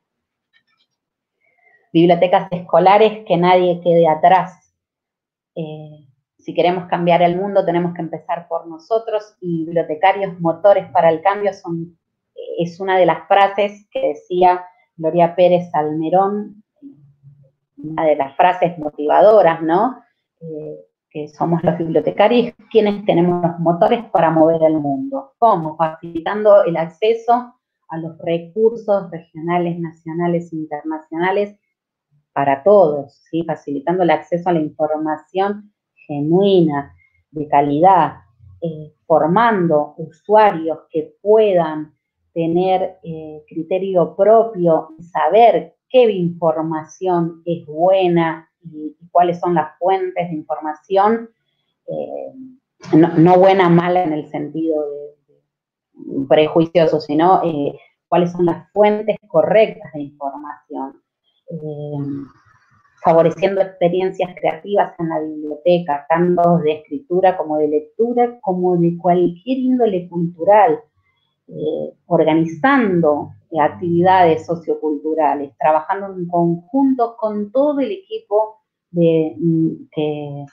Bibliotecas escolares, que nadie quede atrás. Eh, si queremos cambiar el mundo, tenemos que empezar por nosotros, y bibliotecarios motores para el cambio son, es una de las frases que decía Gloria Pérez Salmerón, una de las frases motivadoras, ¿no? Eh, que somos los bibliotecarios quienes tenemos los motores para mover el mundo. ¿Cómo? Facilitando el acceso a los recursos regionales, nacionales e internacionales para todos, ¿sí? Facilitando el acceso a la información genuina, de calidad, eh, formando usuarios que puedan tener eh, criterio propio y saber qué información es buena y, y cuáles son las fuentes de información, eh, no, no buena, mala en el sentido de, de prejuicioso, sino eh, cuáles son las fuentes correctas de información. Eh, favoreciendo experiencias creativas en la biblioteca, tanto de escritura como de lectura, como de cualquier índole cultural, eh, organizando eh, actividades socioculturales, trabajando en conjunto con todo el equipo de, que,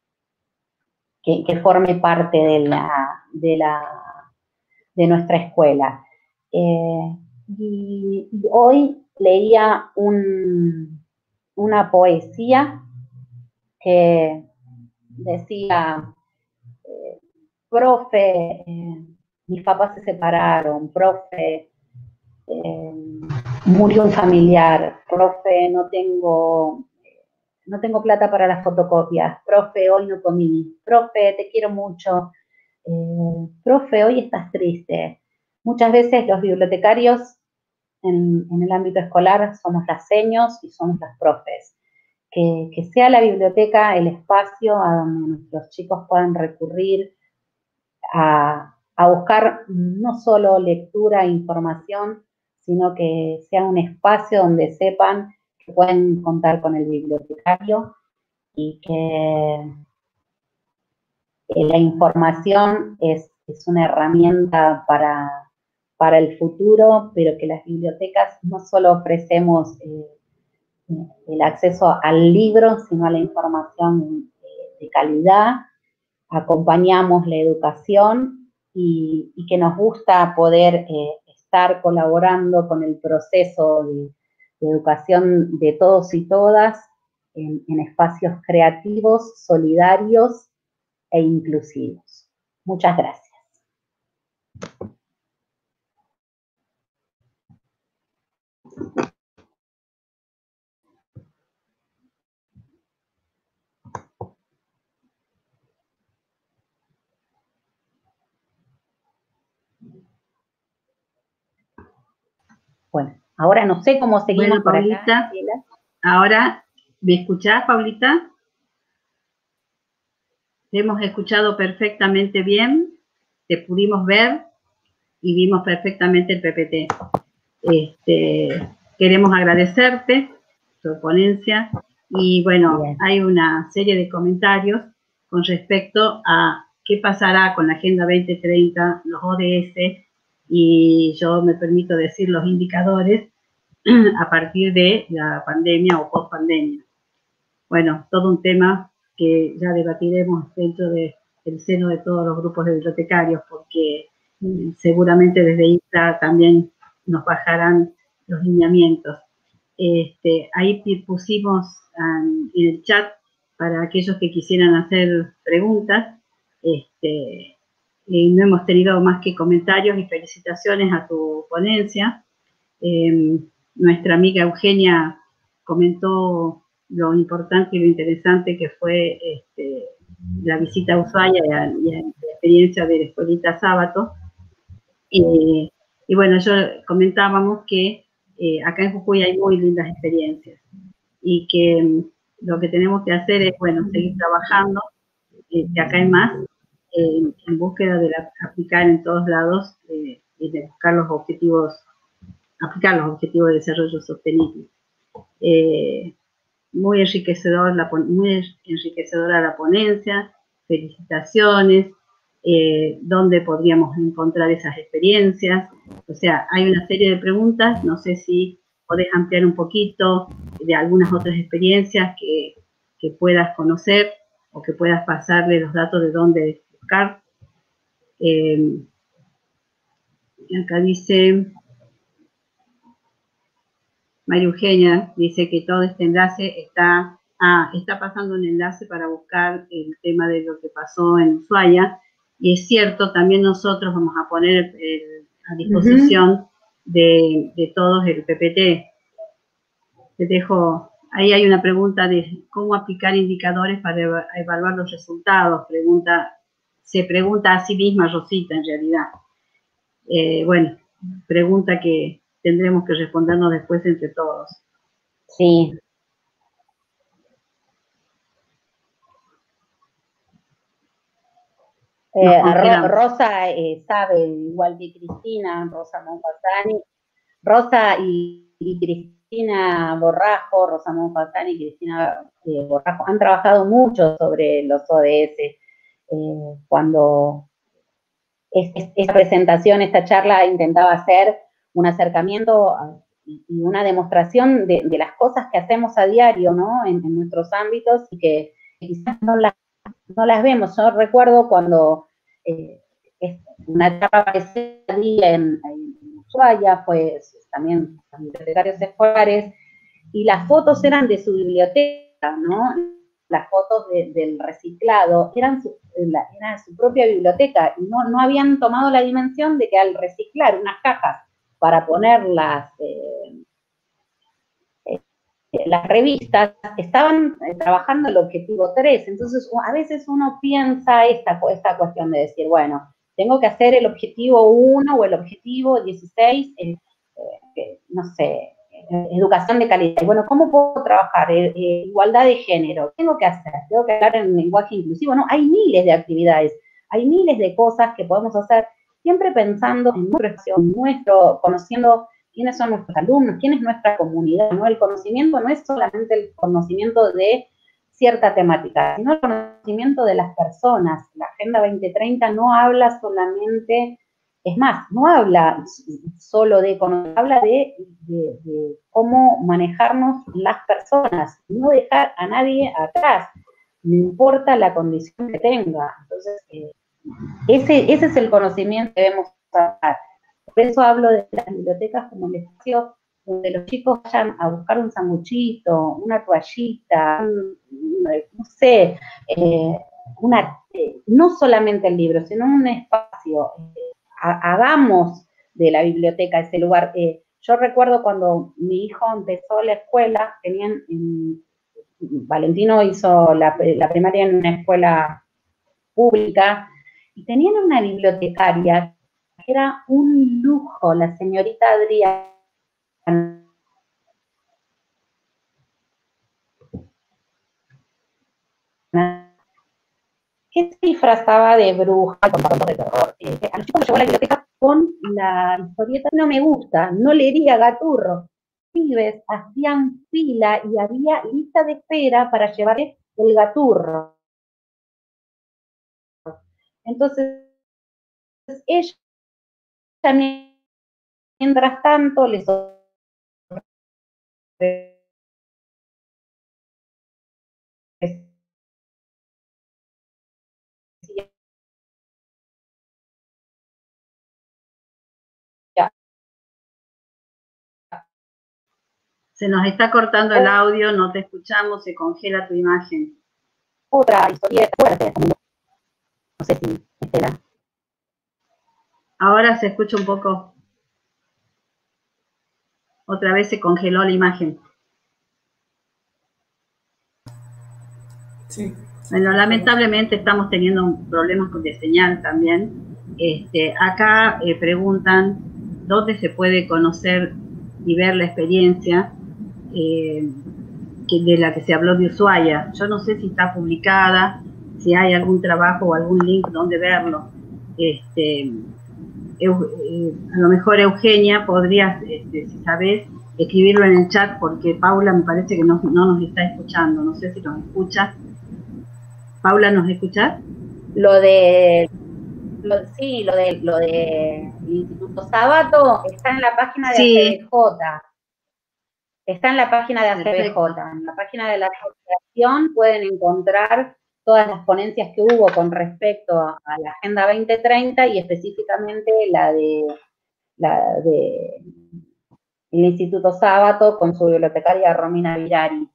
que, que forme parte de, la, de, la, de nuestra escuela. Eh, y, y hoy leía un... una poesía que decía, eh, profe, eh, mis papás se separaron, profe, eh, murió un familiar, profe, no tengo no tengo plata para las fotocopias, profe, hoy no comí, profe, te quiero mucho, eh, profe, hoy estás triste. Muchas veces los bibliotecarios en, en el ámbito escolar somos las seños y somos los profes. Que, que sea la biblioteca el espacio a donde nuestros chicos puedan recurrir a, a buscar no solo lectura e información, sino que sea un espacio donde sepan que pueden contar con el bibliotecario y que, que la información es, es una herramienta para, para el futuro, pero que las bibliotecas no solo ofrecemos eh, el acceso al libro, sino a la información de calidad, acompañamos la educación y, y que nos gusta poder eh, estar colaborando con el proceso de, de educación de todos y todas en, en espacios creativos, solidarios e inclusivos. Muchas gracias. Bueno, ahora no sé cómo seguimos. Bueno, Paulita, por acá, ahora, ¿me escuchás, Paulita? Te hemos escuchado perfectamente bien, te pudimos ver y vimos perfectamente el P P T. Este, queremos agradecerte tu ponencia y bueno, bien, hay una serie de comentarios con respecto a qué pasará con la Agenda veinte treinta, los O D S, y yo me permito decir los indicadores a partir de la pandemia o post-pandemia. Bueno, todo un tema que ya debatiremos dentro de, del seno de todos los grupos de bibliotecarios, porque mm, seguramente desde I N T A también nos bajarán los lineamientos. Este, ahí pusimos um, en el chat para aquellos que quisieran hacer preguntas. Este, eh, no hemos tenido más que comentarios y felicitaciones a tu ponencia. Eh, nuestra amiga Eugenia comentó lo importante y lo interesante que fue este, la visita a Ushuaia y, a, y a la experiencia de la Escuelita Sábato. Eh, y bueno, yo comentábamos que eh, acá en Jujuy hay muy lindas experiencias y que um, lo que tenemos que hacer es, bueno, seguir trabajando, eh, que acá hay más, eh, en búsqueda de la, aplicar en todos lados eh, y de buscar los objetivos, aplicar los objetivos de desarrollo sostenible. Eh, muy, enriquecedor la, muy enriquecedora la ponencia, felicitaciones, eh, dónde podríamos encontrar esas experiencias. O sea, hay una serie de preguntas, no sé si podés ampliar un poquito de algunas otras experiencias que, que puedas conocer o que puedas pasarle los datos de dónde buscar. Eh, acá dice María Eugenia, dice que todo este enlace está, ah, está pasando un enlace para buscar el tema de lo que pasó en Ushuaia, y es cierto, también nosotros vamos a poner el, a disposición uh-huh. de, de todos el P P T. Te dejo, ahí hay una pregunta de cómo aplicar indicadores para evaluar los resultados, pregunta, se pregunta a sí misma Rosita en realidad. Eh, bueno, pregunta que tendremos que respondernos después entre todos. Sí. Eh, Ro Rosa eh, sabe, igual que Cristina, Rosa Monfasani, Rosa y, y Cristina Borrajo, Rosa Monfasani y Cristina eh, Borrajo han trabajado mucho sobre los O D S. Eh, cuando esta presentación, esta charla intentaba hacer un acercamiento a, y una demostración de, de las cosas que hacemos a diario, ¿no? En, en nuestros ámbitos y que quizás no las, no las vemos. Yo recuerdo cuando eh, una charla parecida en, en Ushuaia, fue también bibliotecarios escolares, y las fotos eran de su biblioteca, ¿no? Las fotos de, del reciclado eran su, la, era su propia biblioteca y no, no habían tomado la dimensión de que al reciclar unas cajas para ponerlas eh, las revistas estaban trabajando el objetivo tres, entonces a veces uno piensa esta, esta cuestión de decir, bueno, tengo que hacer el objetivo uno o el objetivo dieciséis, eh, eh, no sé, educación de calidad. Y bueno, ¿cómo puedo trabajar? Eh, eh, igualdad de género. ¿Qué tengo que hacer? ¿Tengo que hablar en lenguaje inclusivo? No, hay miles de actividades, hay miles de cosas que podemos hacer, siempre pensando en nuestro, nuestro conociendo quiénes son nuestros alumnos, quién es nuestra comunidad, ¿no? El conocimiento no es solamente el conocimiento de cierta temática, sino el conocimiento de las personas. La Agenda veinte treinta no habla solamente, es más, no habla solo de economía, habla de, de, de cómo manejarnos las personas, no dejar a nadie atrás, no importa la condición que tenga. Entonces, eh, ese, ese es el conocimiento que debemos dar. Por eso hablo de las bibliotecas como el espacio donde los chicos vayan a buscar un sanguchito, una toallita, un, no sé, eh, una, eh, no solamente el libro, sino un espacio. Eh, hagamos de la biblioteca ese lugar. Eh, yo recuerdo cuando mi hijo empezó la escuela, tenían, en, Valentino hizo la, la primaria en una escuela pública, y tenían una bibliotecaria que era un lujo, la señorita Adriana, que se disfrazaba de bruja, contando de terror. Eh, a los chicos los llevó a la biblioteca con la historieta No me gusta, no leería Gaturro. Pibes hacían fila y había lista de espera para llevar el Gaturro. Entonces, ella, mientras tanto, les Se nos está cortando el audio, no te escuchamos, se congela tu imagen. Otra historieta fuerte, no sé si espera. Ahora se escucha un poco. Otra vez se congeló la imagen. Sí. Bueno, lamentablemente estamos teniendo problemas con de señal también. Este, acá eh, preguntan dónde se puede conocer y ver la experiencia eh, que, de la que se habló de Ushuaia. Yo no sé si está publicada, si hay algún trabajo o algún link donde verlo. Este, eh, a lo mejor Eugenia podrías, este, si sabes, escribirlo en el chat, porque Paula me parece que no, no nos está escuchando. No sé si nos escucha. Paula, ¿nos escuchás? Lo de, lo, sí, lo de, lo de Instituto Sabato está en la página de sí. A C B J. Está en la página de A C B J. En la página de la asociación pueden encontrar todas las ponencias que hubo con respecto a, a la Agenda veinte treinta y específicamente la de, la de el Instituto Sabato con su bibliotecaria Romina Virari.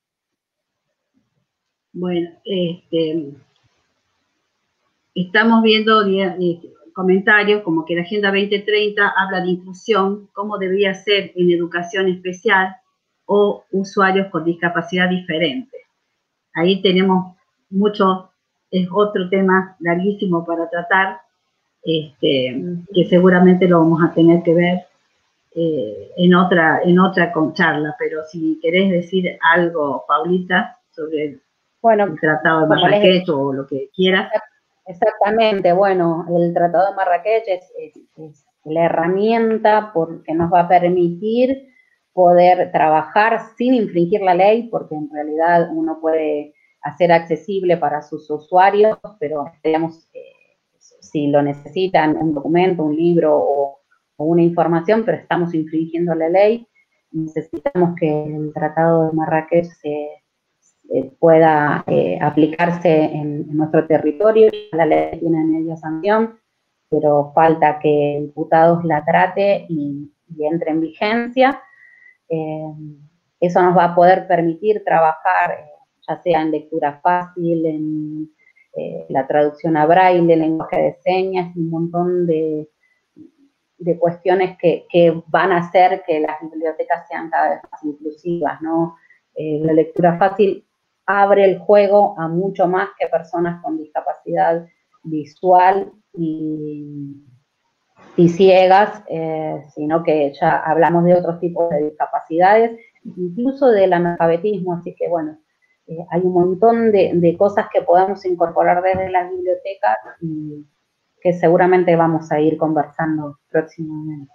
Bueno, este, estamos viendo comentarios como que la Agenda veinte treinta habla de inclusión, cómo debería ser en educación especial o usuarios con discapacidad diferente. Ahí tenemos mucho, es otro tema larguísimo para tratar, este, que seguramente lo vamos a tener que ver eh, en otra, en otra charla, pero si querés decir algo, Paulita, sobre el Bueno, el Tratado de Marrakech o lo que quieras. Exactamente, bueno, el Tratado de Marrakech es, es, es la herramienta que nos va a permitir poder trabajar sin infringir la ley, porque en realidad uno puede hacer accesible para sus usuarios, pero digamos, eh, si lo necesitan, un documento, un libro o, o una información, pero estamos infringiendo la ley, necesitamos que el Tratado de Marrakech se Eh, pueda eh, aplicarse en, en nuestro territorio. La ley tiene media sanción, pero falta que diputados la trate y, y entre en vigencia. Eh, eso nos va a poder permitir trabajar, eh, ya sea en lectura fácil, en eh, la traducción a braille, lenguaje de señas, un montón de, de cuestiones que, que van a hacer que las bibliotecas sean cada vez más inclusivas, ¿no? eh, la lectura fácil abre el juego a mucho más que personas con discapacidad visual y, y ciegas, eh, sino que ya hablamos de otros tipos de discapacidades, incluso del analfabetismo, así que bueno, eh, hay un montón de, de cosas que podemos incorporar desde las bibliotecas y que seguramente vamos a ir conversando próximamente.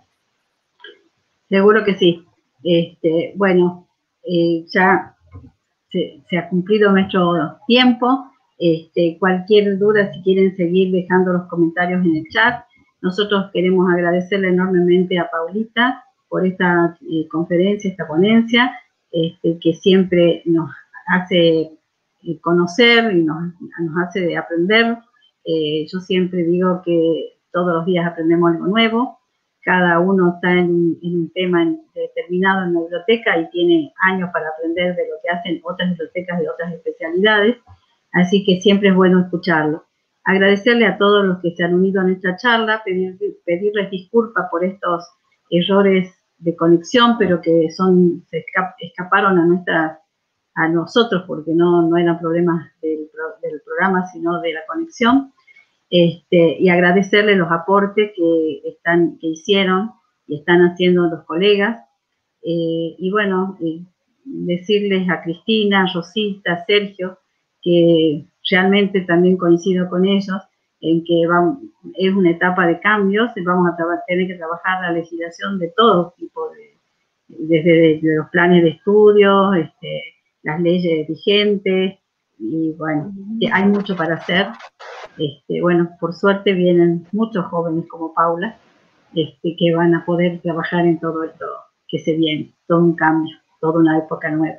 Seguro que sí. Este, bueno, eh, ya se, se ha cumplido nuestro tiempo. Este, cualquier duda, si quieren seguir dejando los comentarios en el chat. Nosotros queremos agradecerle enormemente a Paulita por esta eh, conferencia, esta ponencia, este, que siempre nos hace eh, conocer y nos, nos hace aprender. Eh, yo siempre digo que todos los días aprendemos algo nuevo. Cada uno está en, en un tema determinado en la biblioteca y tiene años para aprender de lo que hacen otras bibliotecas de otras especialidades, así que siempre es bueno escucharlo. Agradecerle a todos los que se han unido a nuestra charla, pedir, pedirles disculpas por estos errores de conexión, pero que son, se escap, escaparon a, nuestra, a nosotros porque no, no eran problemas del, del programa, sino de la conexión. Este, y agradecerle los aportes que, están, que hicieron y están haciendo los colegas. Eh, y bueno, eh, decirles a Cristina, Rosita, Sergio, que realmente también coincido con ellos en que vamos, es una etapa de cambios, vamos a tener que trabajar la legislación de todo tipo, de, desde de los planes de estudio, este, las leyes vigentes, y bueno, hay mucho para hacer. Este, bueno, por suerte vienen muchos jóvenes como Paula, este, que van a poder trabajar en todo esto que se viene, todo un cambio, toda una época nueva.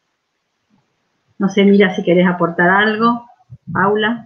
No sé, Mira, si querés aportar algo, Paula.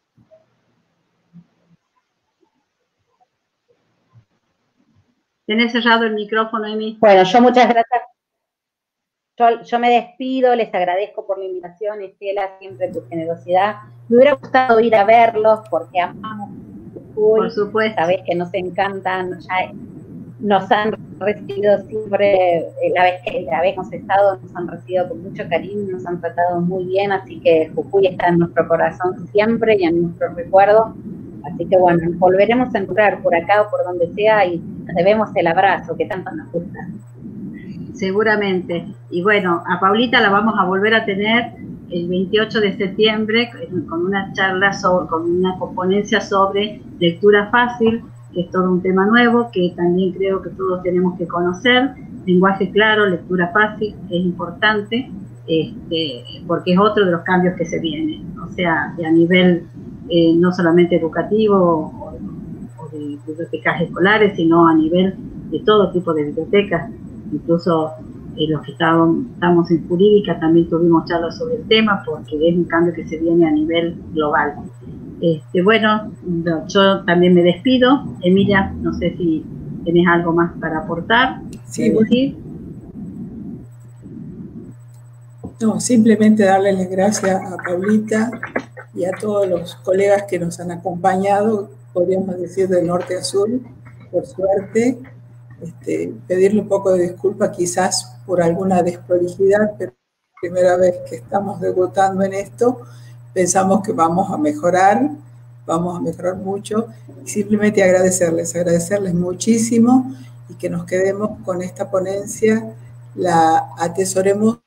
¿Tenés cerrado el micrófono, Emi? Bueno, yo muchas gracias. Yo, yo me despido, les agradezco por la invitación, Estela, siempre tu generosidad. Me hubiera gustado ir a verlos porque amamos Jujuy. Por supuesto. Sabés que nos encantan, ya nos han recibido siempre, la vez que la vez hemos estado, nos han recibido con mucho cariño, nos han tratado muy bien, así que Jujuy está en nuestro corazón siempre y en nuestro recuerdo. Así que bueno, volveremos a encontrar por acá o por donde sea y nos debemos el abrazo que tanto nos gusta. Seguramente. Y bueno, a Paulita la vamos a volver a tener el veintiocho de septiembre con una charla, sobre, con una ponencia sobre lectura fácil, que es todo un tema nuevo, que también creo que todos tenemos que conocer. Lenguaje claro, lectura fácil, es importante, este, porque es otro de los cambios que se vienen. O sea, a nivel eh, no solamente educativo o, o de bibliotecas escolares, sino a nivel de todo tipo de bibliotecas. Incluso eh, los que estábamos, estamos en jurídica también tuvimos charlas sobre el tema porque es un cambio que se viene a nivel global. Este, bueno, yo también me despido. Emilia, no sé si tenés algo más para aportar. Sí, bueno. No, simplemente darle las gracias a Paulita y a todos los colegas que nos han acompañado, podríamos decir de norte a sur, por suerte. Este, pedirle un poco de disculpa quizás por alguna desprolijidad, pero es la primera vez que estamos debutando en esto, pensamos que vamos a mejorar, vamos a mejorar mucho, y simplemente agradecerles, agradecerles muchísimo y que nos quedemos con esta ponencia, la atesoremos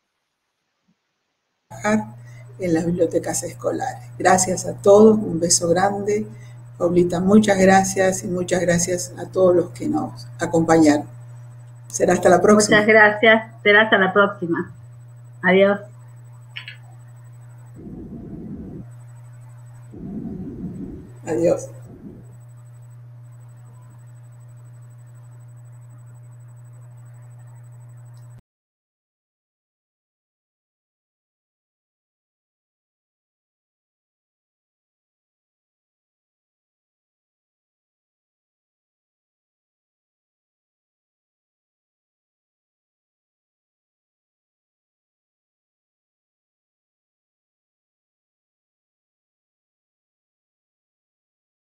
en las bibliotecas escolares. Gracias a todos, un beso grande. Paulita, muchas gracias y muchas gracias a todos los que nos acompañaron. Será hasta la próxima. Muchas gracias. Será hasta la próxima. Adiós. Adiós.